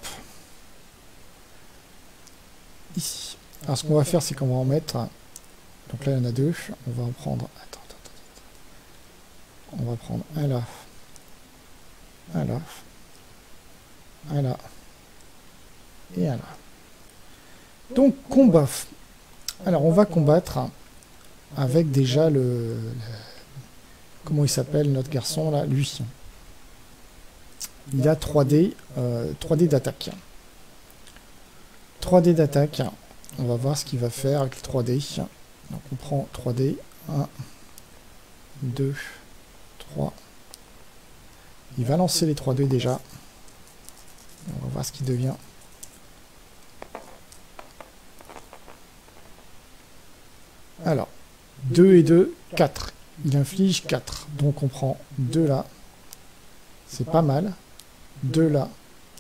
Ici. Alors ce qu'on va faire, c'est qu'on va en mettre... Donc là, il y en a deux. On va en prendre... Attends, attends, attends. On va prendre un là. Un là. Un là. Et un là. Donc, combat. Alors, on va combattre avec déjà le... le comment il s'appelle, notre garçon, là? Lui. Il a trois dés, euh, trois dés d'attaque. trois dés d'attaque. On va voir ce qu'il va faire avec les trois dés. Donc, on prend trois dés. un, deux, trois. Il va lancer les trois dés déjà. On va voir ce qu'il devient. Alors, deux et deux, quatre. Il inflige quatre. Donc on prend deux là. C'est pas mal. deux là.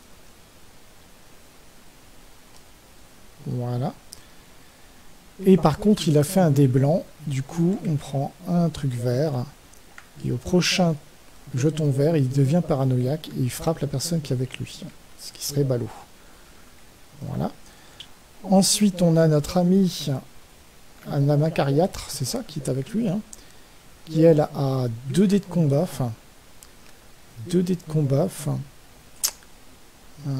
Voilà. Et par contre, il a fait un dé blanc. Du coup, on prend un truc vert. Et au prochain jeton vert, il devient paranoïaque et il frappe la personne qui est avec lui. Ce qui serait ballot. Voilà. Ensuite, on a notre ami Anna Macariatre, c'est ça qui est avec lui, hein, qui elle a deux dés de combat. Enfin, deux dés de combat. Enfin, euh...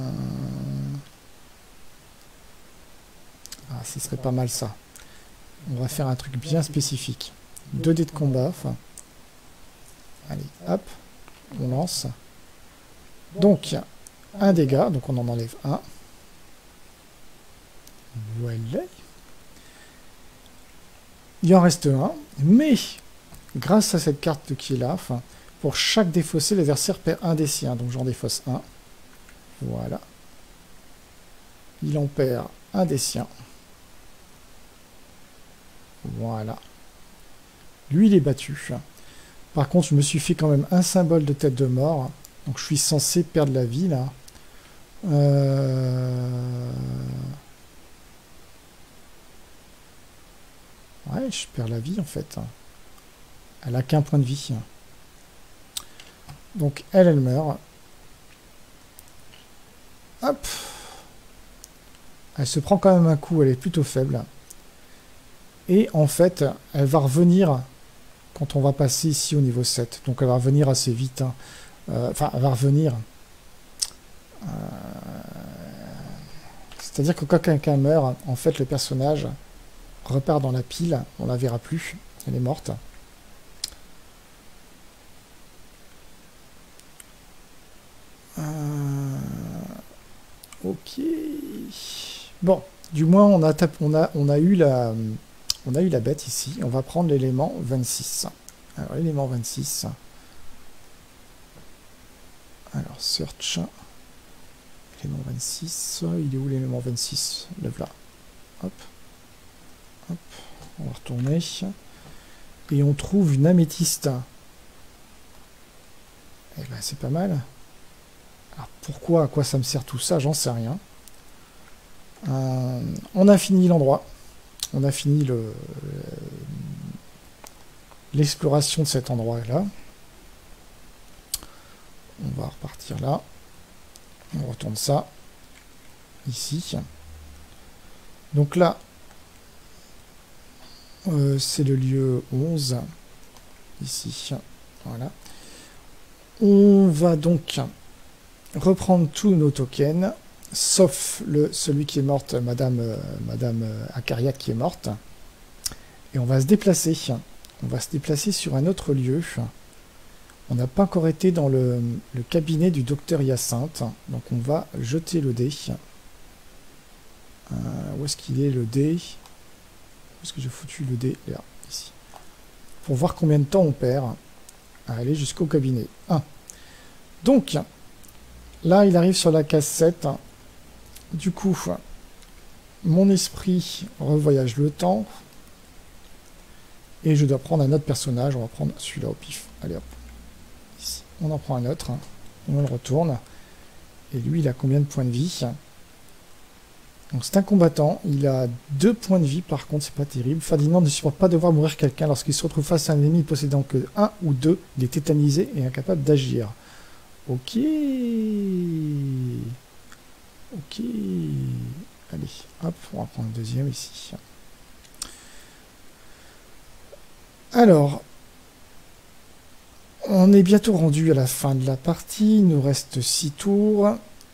ah, ce serait pas mal ça. On va faire un truc bien spécifique. deux dés de combat. Enfin, allez, hop, on lance. Donc, un dégât, donc on en enlève un. Voilà. Il en reste un, mais grâce à cette carte qui est là, enfin, pour chaque défaussé, l'adversaire perd un des siens. Donc j'en défausse un. Voilà. Il en perd un des siens. Voilà. Lui, il est battu. Par contre, je me suis fait quand même un symbole de tête de mort. Donc je suis censé perdre la vie, là. Euh... Ouais, je perds la vie, en fait. Elle a qu'un point de vie. Donc, elle, elle meurt. Hop. Elle se prend quand même un coup, elle est plutôt faible. Et en fait, elle va revenir quand on va passer ici au niveau sept. Donc, elle va revenir assez vite. Hein. Euh, enfin, elle va revenir. Euh... C'est-à-dire que quand quelqu'un meurt, en fait, le personnage repart dans la pile, on la verra plus, elle est morte. Euh... Ok. Bon, du moins, on a, tap- on a, on a eu la, on a eu la bête ici. On va prendre l'élément vingt-six. Alors, l'élément vingt-six. Alors, search. L'élément vingt-six. Il est où l'élément vingt-six? Le voilà. Hop. Hop. On va retourner. Et on trouve une améthyste. Eh ben, c'est pas mal. Alors, pourquoi, à quoi ça me sert tout ça? J'en sais rien. Euh, on a fini l'endroit. On a fini le l'exploration de cet endroit-là. On va repartir là. On retourne ça. Ici. Donc là, euh, c'est le lieu onze. Ici. Voilà. On va donc reprendre tous nos tokens, sauf le, celui qui est morte, Madame, euh, Madame euh, Akariak qui est morte. Et on va se déplacer. On va se déplacer sur un autre lieu. On n'a pas encore été dans le, le cabinet du docteur Hyacinthe. Donc on va jeter le dé. Euh, où est-ce qu'il est le dé? Où est-ce que j'ai foutu le dé? Là, ici. Pour voir combien de temps on perd à aller jusqu'au cabinet. un. Donc, là, il arrive sur la case sept. Du coup, mon esprit revoyage le temps. Et je dois prendre un autre personnage. On va prendre celui-là au pif. Allez hop. Ici. On en prend un autre. On le retourne. Et lui, il a combien de points de vie? Donc c'est un combattant. Il a deux points de vie. Par contre, c'est pas terrible. Ferdinand ne supporte pas de voir mourir quelqu'un. Lorsqu'il se retrouve face à un ennemi possédant que un ou deux, il est tétanisé et incapable d'agir. Ok. Ok. Allez, hop, on va prendre le deuxième ici. Alors, on est bientôt rendu à la fin de la partie. Il nous reste six tours.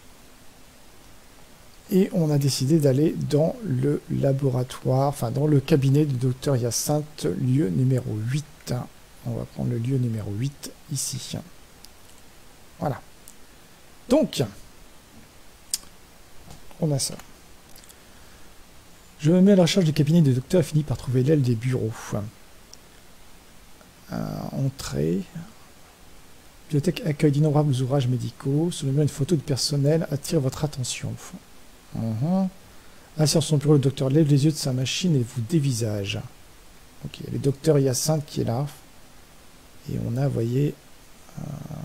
Et on a décidé d'aller dans le laboratoire, enfin dans le cabinet du docteur Hyacinthe, lieu numéro huit. On va prendre le lieu numéro huit ici. Voilà. Donc, on a ça. Je me mets à la recherche du cabinet du docteur et finis par trouver l'aile des bureaux. Euh, entrée. Bibliothèque accueille d'innombrables ouvrages médicaux. Sous le même une photo de personnel attire votre attention. Uh-huh. Assis sur son bureau, le docteur lève les yeux de sa machine et vous dévisage. Ok, il y a le docteur Hyacinthe qui est là. Et on a, vous voyez, euh,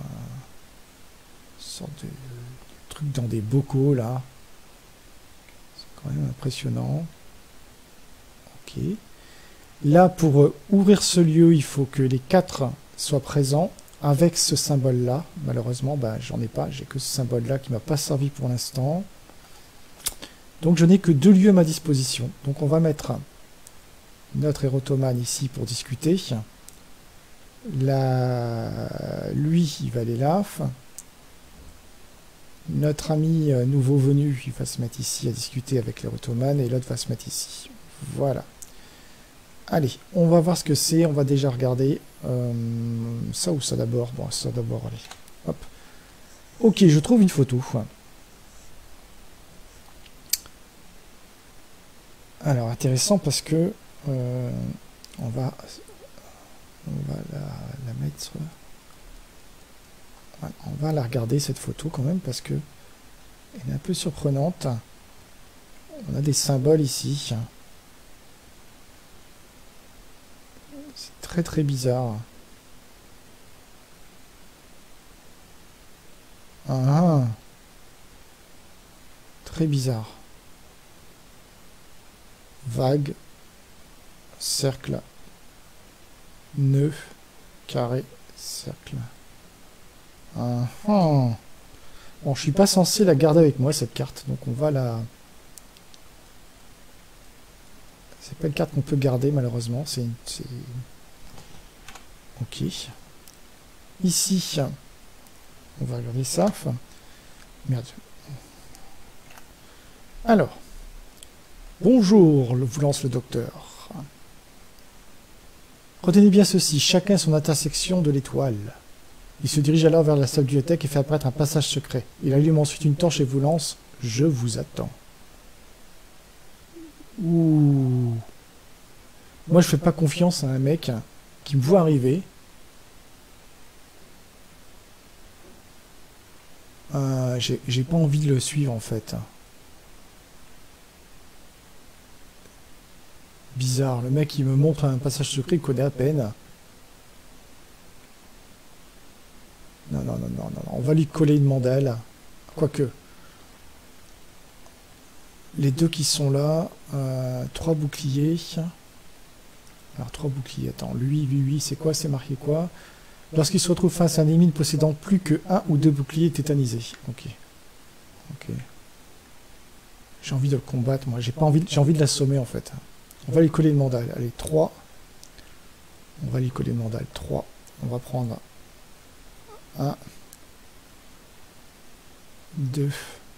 une sorte de, de truc dans des bocaux là. C'est quand même impressionnant. Ok. Là, pour euh, ouvrir ce lieu, il faut que les quatre soient présents avec ce symbole-là. Malheureusement, ben, j'en ai pas. J'ai que ce symbole-là qui m'a pas servi pour l'instant. Donc je n'ai que deux lieux à ma disposition. Donc on va mettre notre érotomane ici pour discuter. Là, lui, il va aller là. Notre ami nouveau venu, il va se mettre ici à discuter avec l'érotomane et l'autre va se mettre ici. Voilà. Allez, on va voir ce que c'est. On va déjà regarder euh, ça ou ça d'abord. Bon, ça d'abord, allez. Hop. Ok, je trouve une photo. Alors, intéressant parce que euh, on va, on va la, la mettre... Voilà, on va la regarder, cette photo, quand même, parce que elle est un peu surprenante. On a des symboles ici. C'est très, très bizarre. Ah, très bizarre. Vague, cercle, nœud, carré, cercle. Ah, oh. Bon, je suis pas censé la garder avec moi, cette carte, donc on va la... C'est pas une carte qu'on peut garder, malheureusement. C'est une... Ok. Ici, on va regarder ça. Enfin, merde. Alors. Bonjour, vous lance le docteur. Retenez bien ceci, chacun son intersection de l'étoile. Il se dirige alors vers la salle de bibliothèque et fait apparaître un passage secret. Il allume ensuite une torche et vous lance « Je vous attends ». Ouh. Moi, je fais pas confiance à un mec qui me voit arriver. Euh, j'ai pas envie de le suivre, en fait. Bizarre. Le mec, il me montre un passage secret, il connaît à peine. Non, non, non, non, non. On va lui coller une mandale. Quoique. Les deux qui sont là. Euh, trois boucliers. Alors, trois boucliers. Attends, lui, lui, lui, c'est quoi? C'est marqué quoi? Lorsqu'il se retrouve face à un ennemi possédant plus que un ou deux boucliers tétanisés. Ok. Ok. J'ai envie de le combattre, moi. J'ai pas envie, j'ai envie de l'assommer, en fait. On va lui coller une mandale. Allez, trois. On va lui coller une mandale. trois. On va prendre un. deux.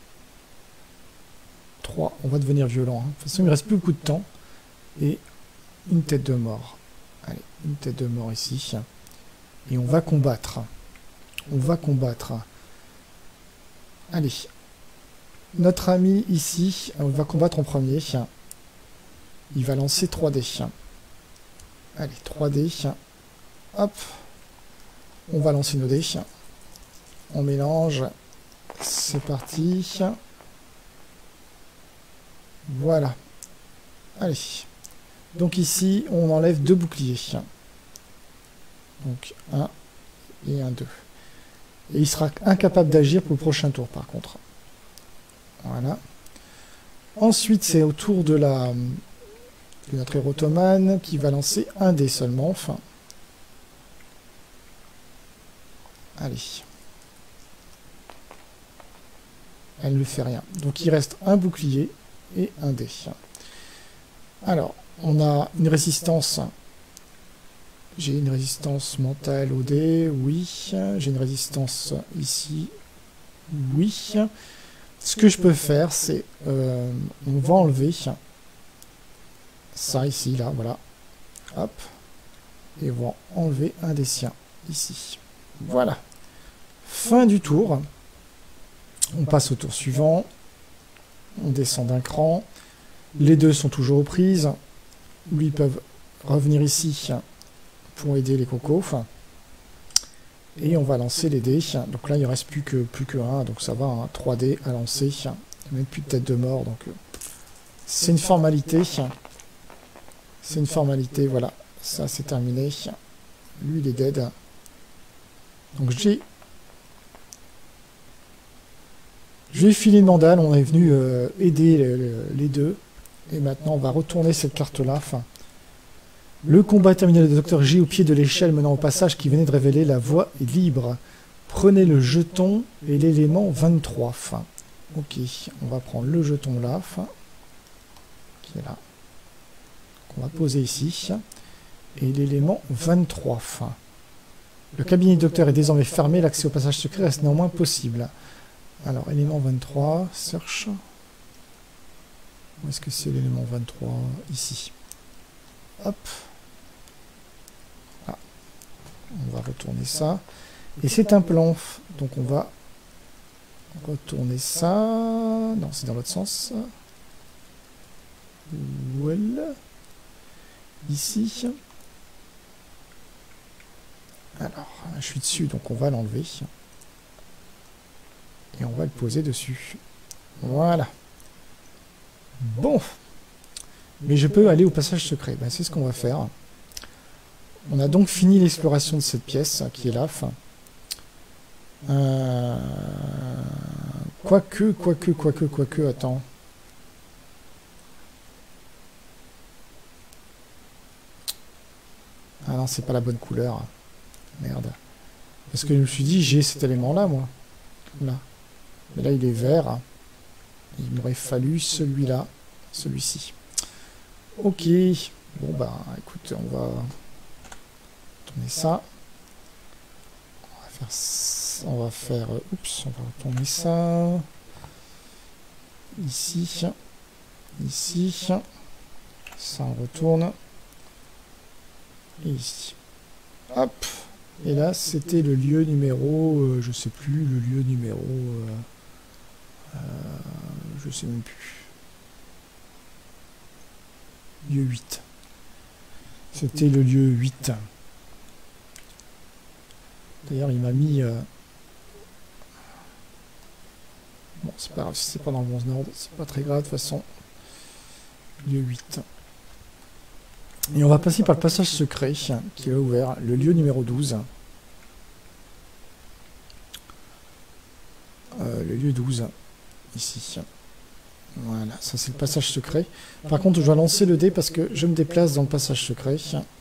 trois. On va devenir violent. Hein. De toute façon, il ne reste plus beaucoup de temps. Et une tête de mort. Allez, une tête de mort ici. Et on va combattre. On va combattre. Allez. Notre ami ici, on va combattre en premier. Il va lancer trois dés. Allez, trois dés. Hop. On va lancer nos dés. On mélange. C'est parti. Voilà. Allez. Donc ici, on enlève deux boucliers. Donc un et un deux. Et il sera incapable d'agir pour le prochain tour, par contre. Voilà. Ensuite, c'est au tour de la de notre héros ottomane qui va lancer un dé seulement. Enfin. Allez. Elle ne fait rien. Donc il reste un bouclier et un dé. Alors, on a une résistance. J'ai une résistance mentale au dé, oui. J'ai une résistance ici, oui. Ce que je peux faire, c'est... Euh, on va enlever ça ici, là, voilà. Hop. Et on va enlever un des siens, ici. Voilà. Fin du tour. On passe au tour suivant. On descend d'un cran. Les deux sont toujours aux prises. Lui, ils peuvent revenir ici pour aider les cocos. Et on va lancer les dés. Donc là, il ne reste plus que, plus que un. Donc ça va, hein, trois dés à lancer. Il n'y a même plus de tête de mort. Donc c'est une formalité. C'est une formalité, voilà. Ça, c'est terminé. Lui, il est dead. Donc j'ai... Je vais filer une mandale. On est venu euh, aider le, le, les deux. Et maintenant, on va retourner cette carte-là. Enfin, le combat terminé, le docteur J au pied de l'échelle menant au passage qui venait de révéler la voie est libre. Prenez le jeton et l'élément vingt-trois. Enfin, ok, on va prendre le jeton là, enfin, qui est là. On va poser ici. Et l'élément vingt-trois. Enfin, le cabinet du docteur est désormais fermé. L'accès au passage secret reste néanmoins possible. Alors, élément vingt-trois, search. Où est-ce que c'est l'élément vingt-trois? Ici. Hop. Ah. On va retourner ça. Et c'est un plan. Donc on va retourner ça. Non, c'est dans l'autre sens. Voilà. Ici. Alors, je suis dessus, donc on va l'enlever. Et on va le poser dessus. Voilà. Bon. Mais je peux aller au passage secret. Ben, c'est ce qu'on va faire. On a donc fini l'exploration de cette pièce qui est là. Euh... Quoique, quoique, quoique, quoique, attends. Ah non, c'est pas la bonne couleur. Merde. Parce que je me suis dit, j'ai cet élément-là, moi. Là. Mais là, il est vert. Il m'aurait fallu celui-là, celui-ci. Ok. Bon, bah, écoute, on va tourner ça. On va faire... Ça. On va faire... Oups, on va retourner ça. Ici. Ici. Ça, on retourne. Et ici. Hop. Et là, c'était le lieu numéro... Euh, je sais plus, le lieu numéro... Euh, euh, je sais même plus. lieu huit. C'était le lieu huit. D'ailleurs, il m'a mis... Euh... Bon, c'est pas grave, si c'est pas dans le bon ordre, c'est pas très grave, de toute façon. Lieu huit. Et on va passer par le passage secret, qui est ouvert, le lieu numéro douze. Euh, le lieu douze, ici. Voilà, ça c'est le passage secret. Par contre, je dois lancer le dé parce que je me déplace dans le passage secret.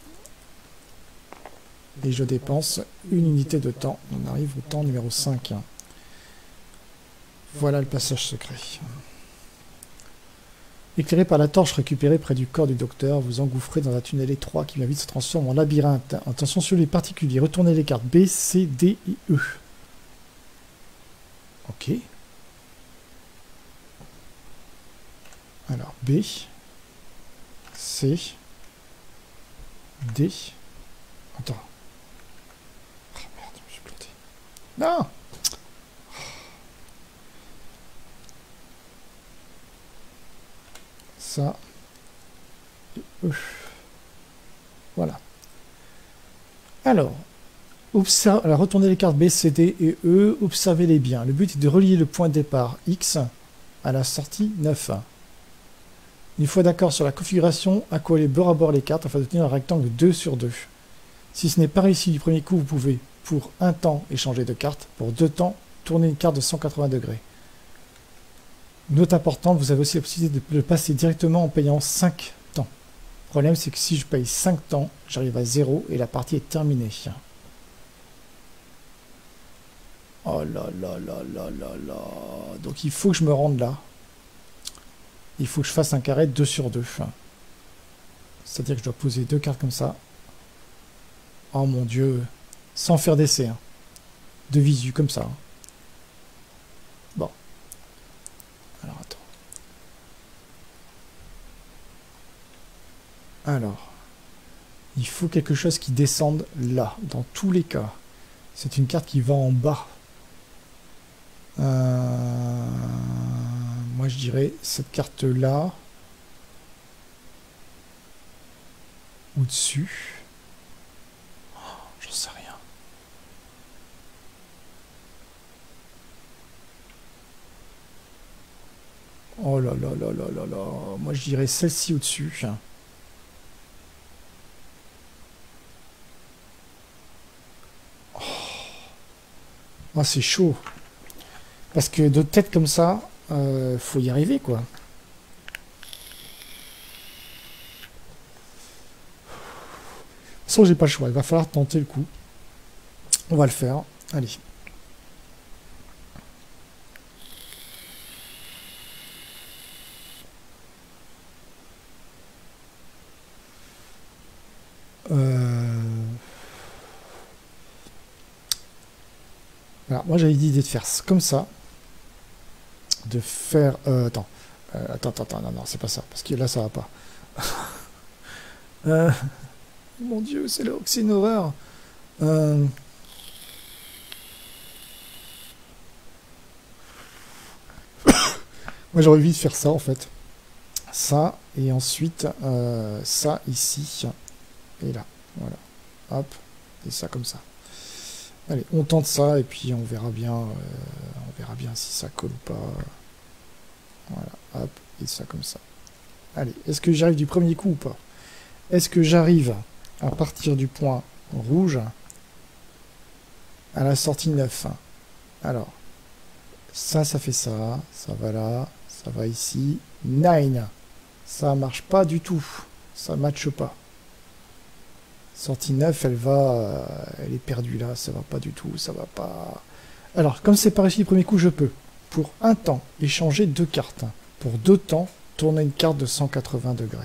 Et je dépense une unité de temps. On arrive au temps numéro cinq. Voilà le passage secret. Éclairé par la torche récupérée près du corps du docteur, vous engouffrez dans un tunnel étroit qui va vite se transforme en labyrinthe. Attention sur les particuliers. Retournez les cartes B, C, D et E. Ok. Alors, B, C, D. Attends. Oh merde, je me suis planté. Non! Ça. Et E. Voilà. Alors, observe, alors, retournez les cartes B, C, D et E, observez-les bien. Le but est de relier le point de départ X à la sortie neuf. Une fois d'accord sur la configuration, accolez bord à bord les cartes afin d'obtenir un rectangle deux sur deux. Si ce n'est pas réussi du premier coup, vous pouvez, pour un temps, échanger de cartes. Pour deux temps, tourner une carte de cent quatre-vingts degrés. Note importante, vous avez aussi la possibilité de le passer directement en payant cinq temps. Le problème, c'est que si je paye cinq temps, j'arrive à zéro et la partie est terminée. Oh là là là là là là. Donc il faut que je me rende là. Il faut que je fasse un carré deux sur deux. C'est-à-dire que je dois poser deux cartes comme ça. Oh mon dieu. Sans faire d'essai. Hein. De visu, comme ça. Bon. Alors, attends. Alors. Il faut quelque chose qui descende là. Dans tous les cas. C'est une carte qui va en bas. Euh... Moi, je dirais cette carte-là. Au-dessus. Oh, j'en sais rien. Oh là là là là là là. Moi, je dirais celle-ci au-dessus. Oh, oh c'est chaud. Parce que de tête comme ça, euh, faut y arriver, quoi. De toute façon, j'ai pas le choix. Il va falloir tenter le coup. On va le faire. Allez. Euh... Alors, moi, j'avais l'idée de faire comme ça. De faire... Euh, attends. Euh, attends, attends, attends. Non, non, c'est pas ça. Parce que là, ça va pas. euh... Mon Dieu, c'est là, c'est une horreur. Euh... Moi, j'aurais envie de faire ça, en fait. Ça, et ensuite, euh, ça, ici, et là. Voilà. Hop. Et ça, comme ça. Allez, on tente ça, et puis on verra bien, euh, on verra bien si ça colle ou pas. Voilà. Hop. Et ça, comme ça. Allez, est-ce que j'arrive du premier coup ou pas? Est-ce que j'arrive à partir du point rouge à la sortie neuf? Alors, ça, ça fait ça, ça va là, ça va ici. neuf. Ça marche pas du tout. Ça matche pas. Sortie neuf, elle va... Euh, elle est perdue là, ça va pas du tout, ça va pas... Alors, comme c'est pas réussi du premier coup, je peux, pour un temps, échanger deux cartes. Pour deux temps, tourner une carte de cent quatre-vingts degrés.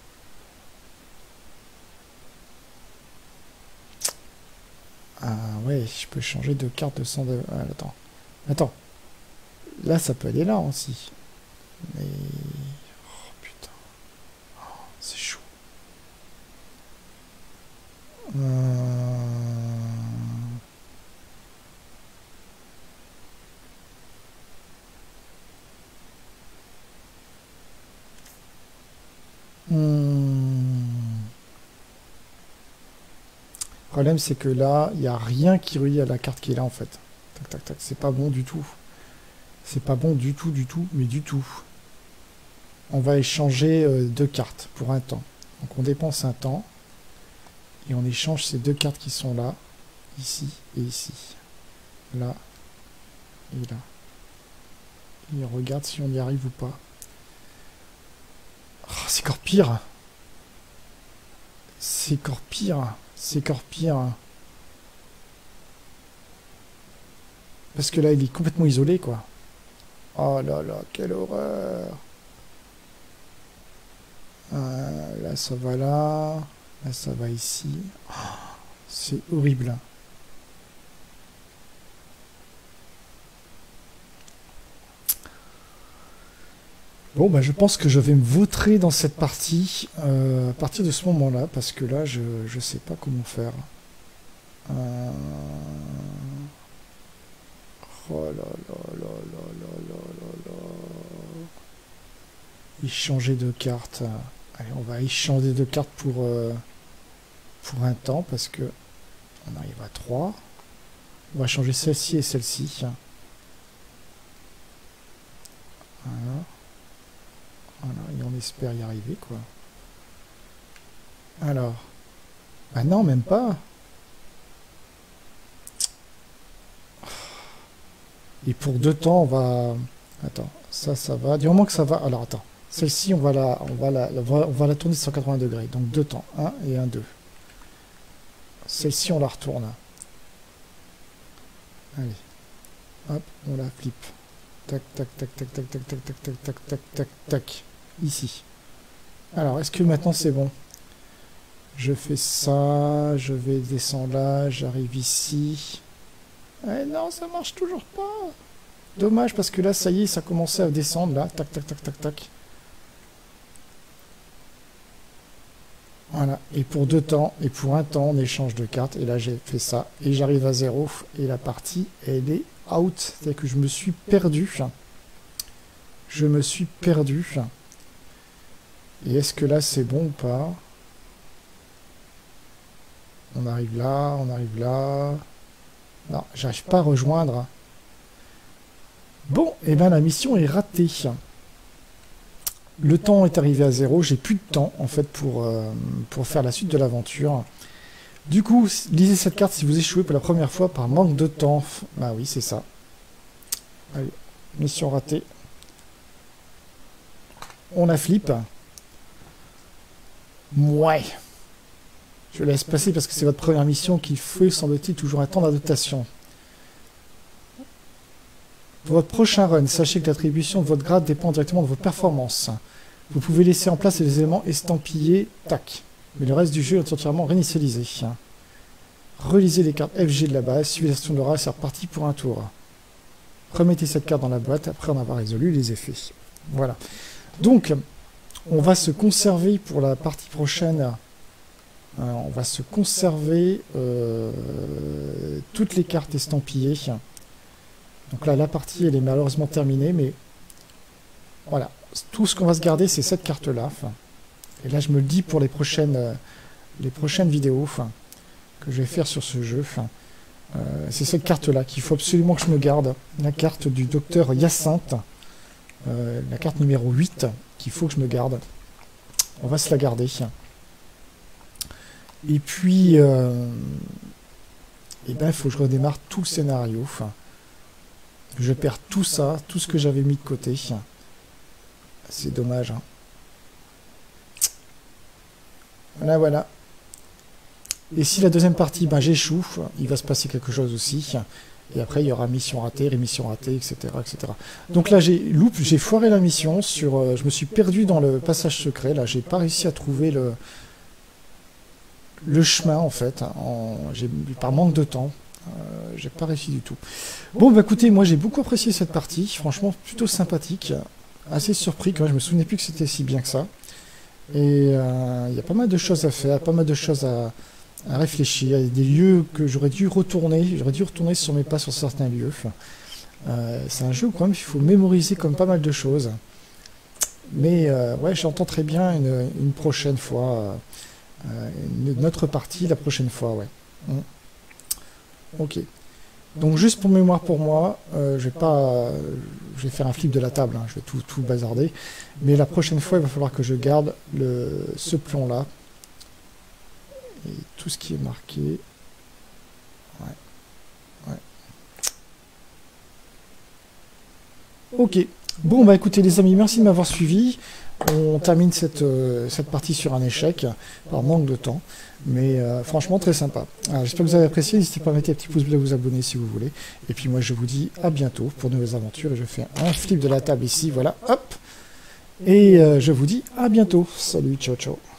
Ah ouais, je peux changer de carte de cent... De... Ah, attends. Attends. Là, ça peut aller là aussi. Mais... Oh putain. Oh, c'est chaud. Euh... Hmm. problème, c'est que là, il n'y a rien qui relie à la carte qui est là, en fait. Tac, tac, tac. C'est pas bon du tout. C'est pas bon du tout, du tout, mais du tout. On va échanger euh, deux cartes pour un temps. Donc on dépense un temps. Et on échange ces deux cartes qui sont là. Ici et ici. Là. Et là. Et on regarde si on y arrive ou pas. Oh, c'est encore pire. C'est encore pire. C'est encore pire. Parce que là, il est complètement isolé, quoi. Oh là là, quelle horreur. Euh, là, ça va là. Là, ça va ici. Oh, c'est horrible. Bon, bah, je pense que je vais me vautrer dans cette partie euh, à partir de ce moment-là, parce que là, je ne sais pas comment faire. Euh... Oh là là là là là là là là. Échanger de cartes. Allez, on va échanger de cartes pour, euh, pour un temps, parce que on arrive à trois. On va changer celle-ci et celle-ci. Voilà. Voilà, et on espère y arriver, quoi. Alors. Ah non, même pas. Et pour deux temps, on va... Attends, ça, ça va. Du moment que ça va... Alors, attends. Celle-ci, on va la, on va la, on va la tourner de cent quatre-vingts degrés. Donc, deux temps. un et un, deux. Celle-ci, on la retourne. Allez. Hop, on la flippe. Tac, tac, tac, tac, tac, tac, tac, tac, tac, tac, tac, tac, tac. Ici. Alors, est-ce que maintenant c'est bon? Je fais ça, je vais descendre là, j'arrive ici. Eh non, ça marche toujours pas. Dommage, parce que là, ça y est, ça commençait à descendre, là. Tac, tac, tac, tac, tac. Voilà. Et pour deux temps, et pour un temps, on échange de cartes. Et là, j'ai fait ça. Et j'arrive à zéro. Et la partie, elle est out. C'est-à-dire que je me suis perdu. Je me suis perdu. Et est-ce que là, c'est bon ou pas? On arrive là, on arrive là. Non, j'arrive pas à rejoindre. Bon, et bien la mission est ratée. Le temps est arrivé à zéro. J'ai plus de temps, en fait, pour, euh, pour faire la suite de l'aventure. Du coup, lisez cette carte si vous échouez pour la première fois par manque de temps. Bah oui, c'est ça. Allez, mission ratée. On la flippe. Ouais. Je laisse passer parce que c'est votre première mission qu'il faut, semble-t-il, toujours un temps d'adaptation. Pour votre prochain run, sachez que l'attribution de votre grade dépend directement de vos performances. Vous pouvez laisser en place les éléments estampillés, tac. Mais le reste du jeu est entièrement réinitialisé. Relisez les cartes F G de la base, suivez la station de l'oral, c'est reparti pour un tour. Remettez cette carte dans la boîte après en avoir résolu les effets. Voilà. Donc, on va se conserver pour la partie prochaine. Euh, on va se conserver euh, toutes les cartes estampillées. Donc là, la partie, elle est malheureusement terminée, mais voilà. Tout ce qu'on va se garder, c'est cette carte-là. Et là, je me le dis pour les prochaines, euh, les prochaines vidéos que je vais faire sur ce jeu. Euh, c'est cette carte-là qu'il faut absolument que je me garde. La carte du docteur Hyacinthe. Euh, la carte numéro huit qu'il faut que je me garde. On va se la garder. Et puis, euh, et ben, il faut que je redémarre tout le scénario. Je perds tout ça, tout ce que j'avais mis de côté. C'est dommage. Hein. Voilà, voilà. Et si la deuxième partie, ben, j'échoue, il va se passer quelque chose aussi. Et après, il y aura mission ratée, rémission ratée, et cetera, et cetera. Donc là, j'ai loupé, j'ai foiré la mission. Sur, euh, je me suis perdu dans le passage secret. Là, j'ai pas réussi à trouver le, le chemin, en fait. En, par manque de temps. Euh, j'ai pas réussi du tout. Bon, bah écoutez, moi, j'ai beaucoup apprécié cette partie. Franchement, plutôt sympathique. Assez surpris, quand même. Je me souvenais plus que c'était si bien que ça. Et euh, il y a pas mal de choses à faire, pas mal de choses à... à réfléchir. Il y a des lieux que j'aurais dû retourner, j'aurais dû retourner sur mes pas sur certains lieux. Euh, c'est un jeu où quand même il faut mémoriser comme pas mal de choses. Mais euh, ouais, j'entends très bien une, une prochaine fois, euh, une, notre partie la prochaine fois, ouais. Hmm. Ok. Donc juste pour mémoire pour moi, euh, je vais pas, euh, je vais faire un flip de la table, hein, je vais tout, tout bazarder. Mais la prochaine fois, il va falloir que je garde le, ce plan-là. Et tout ce qui est marqué. Ouais. Ouais. Ok. Bon, bah écoutez les amis, merci de m'avoir suivi. On termine cette, euh, cette partie sur un échec, par manque de temps. Mais euh, franchement, très sympa. J'espère que vous avez apprécié. N'hésitez pas à mettre un petit pouce bleu, à vous abonner si vous voulez. Et puis moi, je vous dis à bientôt pour de nouvelles aventures. Et je fais un flip de la table ici, voilà, hop. Et euh, je vous dis à bientôt. Salut, ciao, ciao.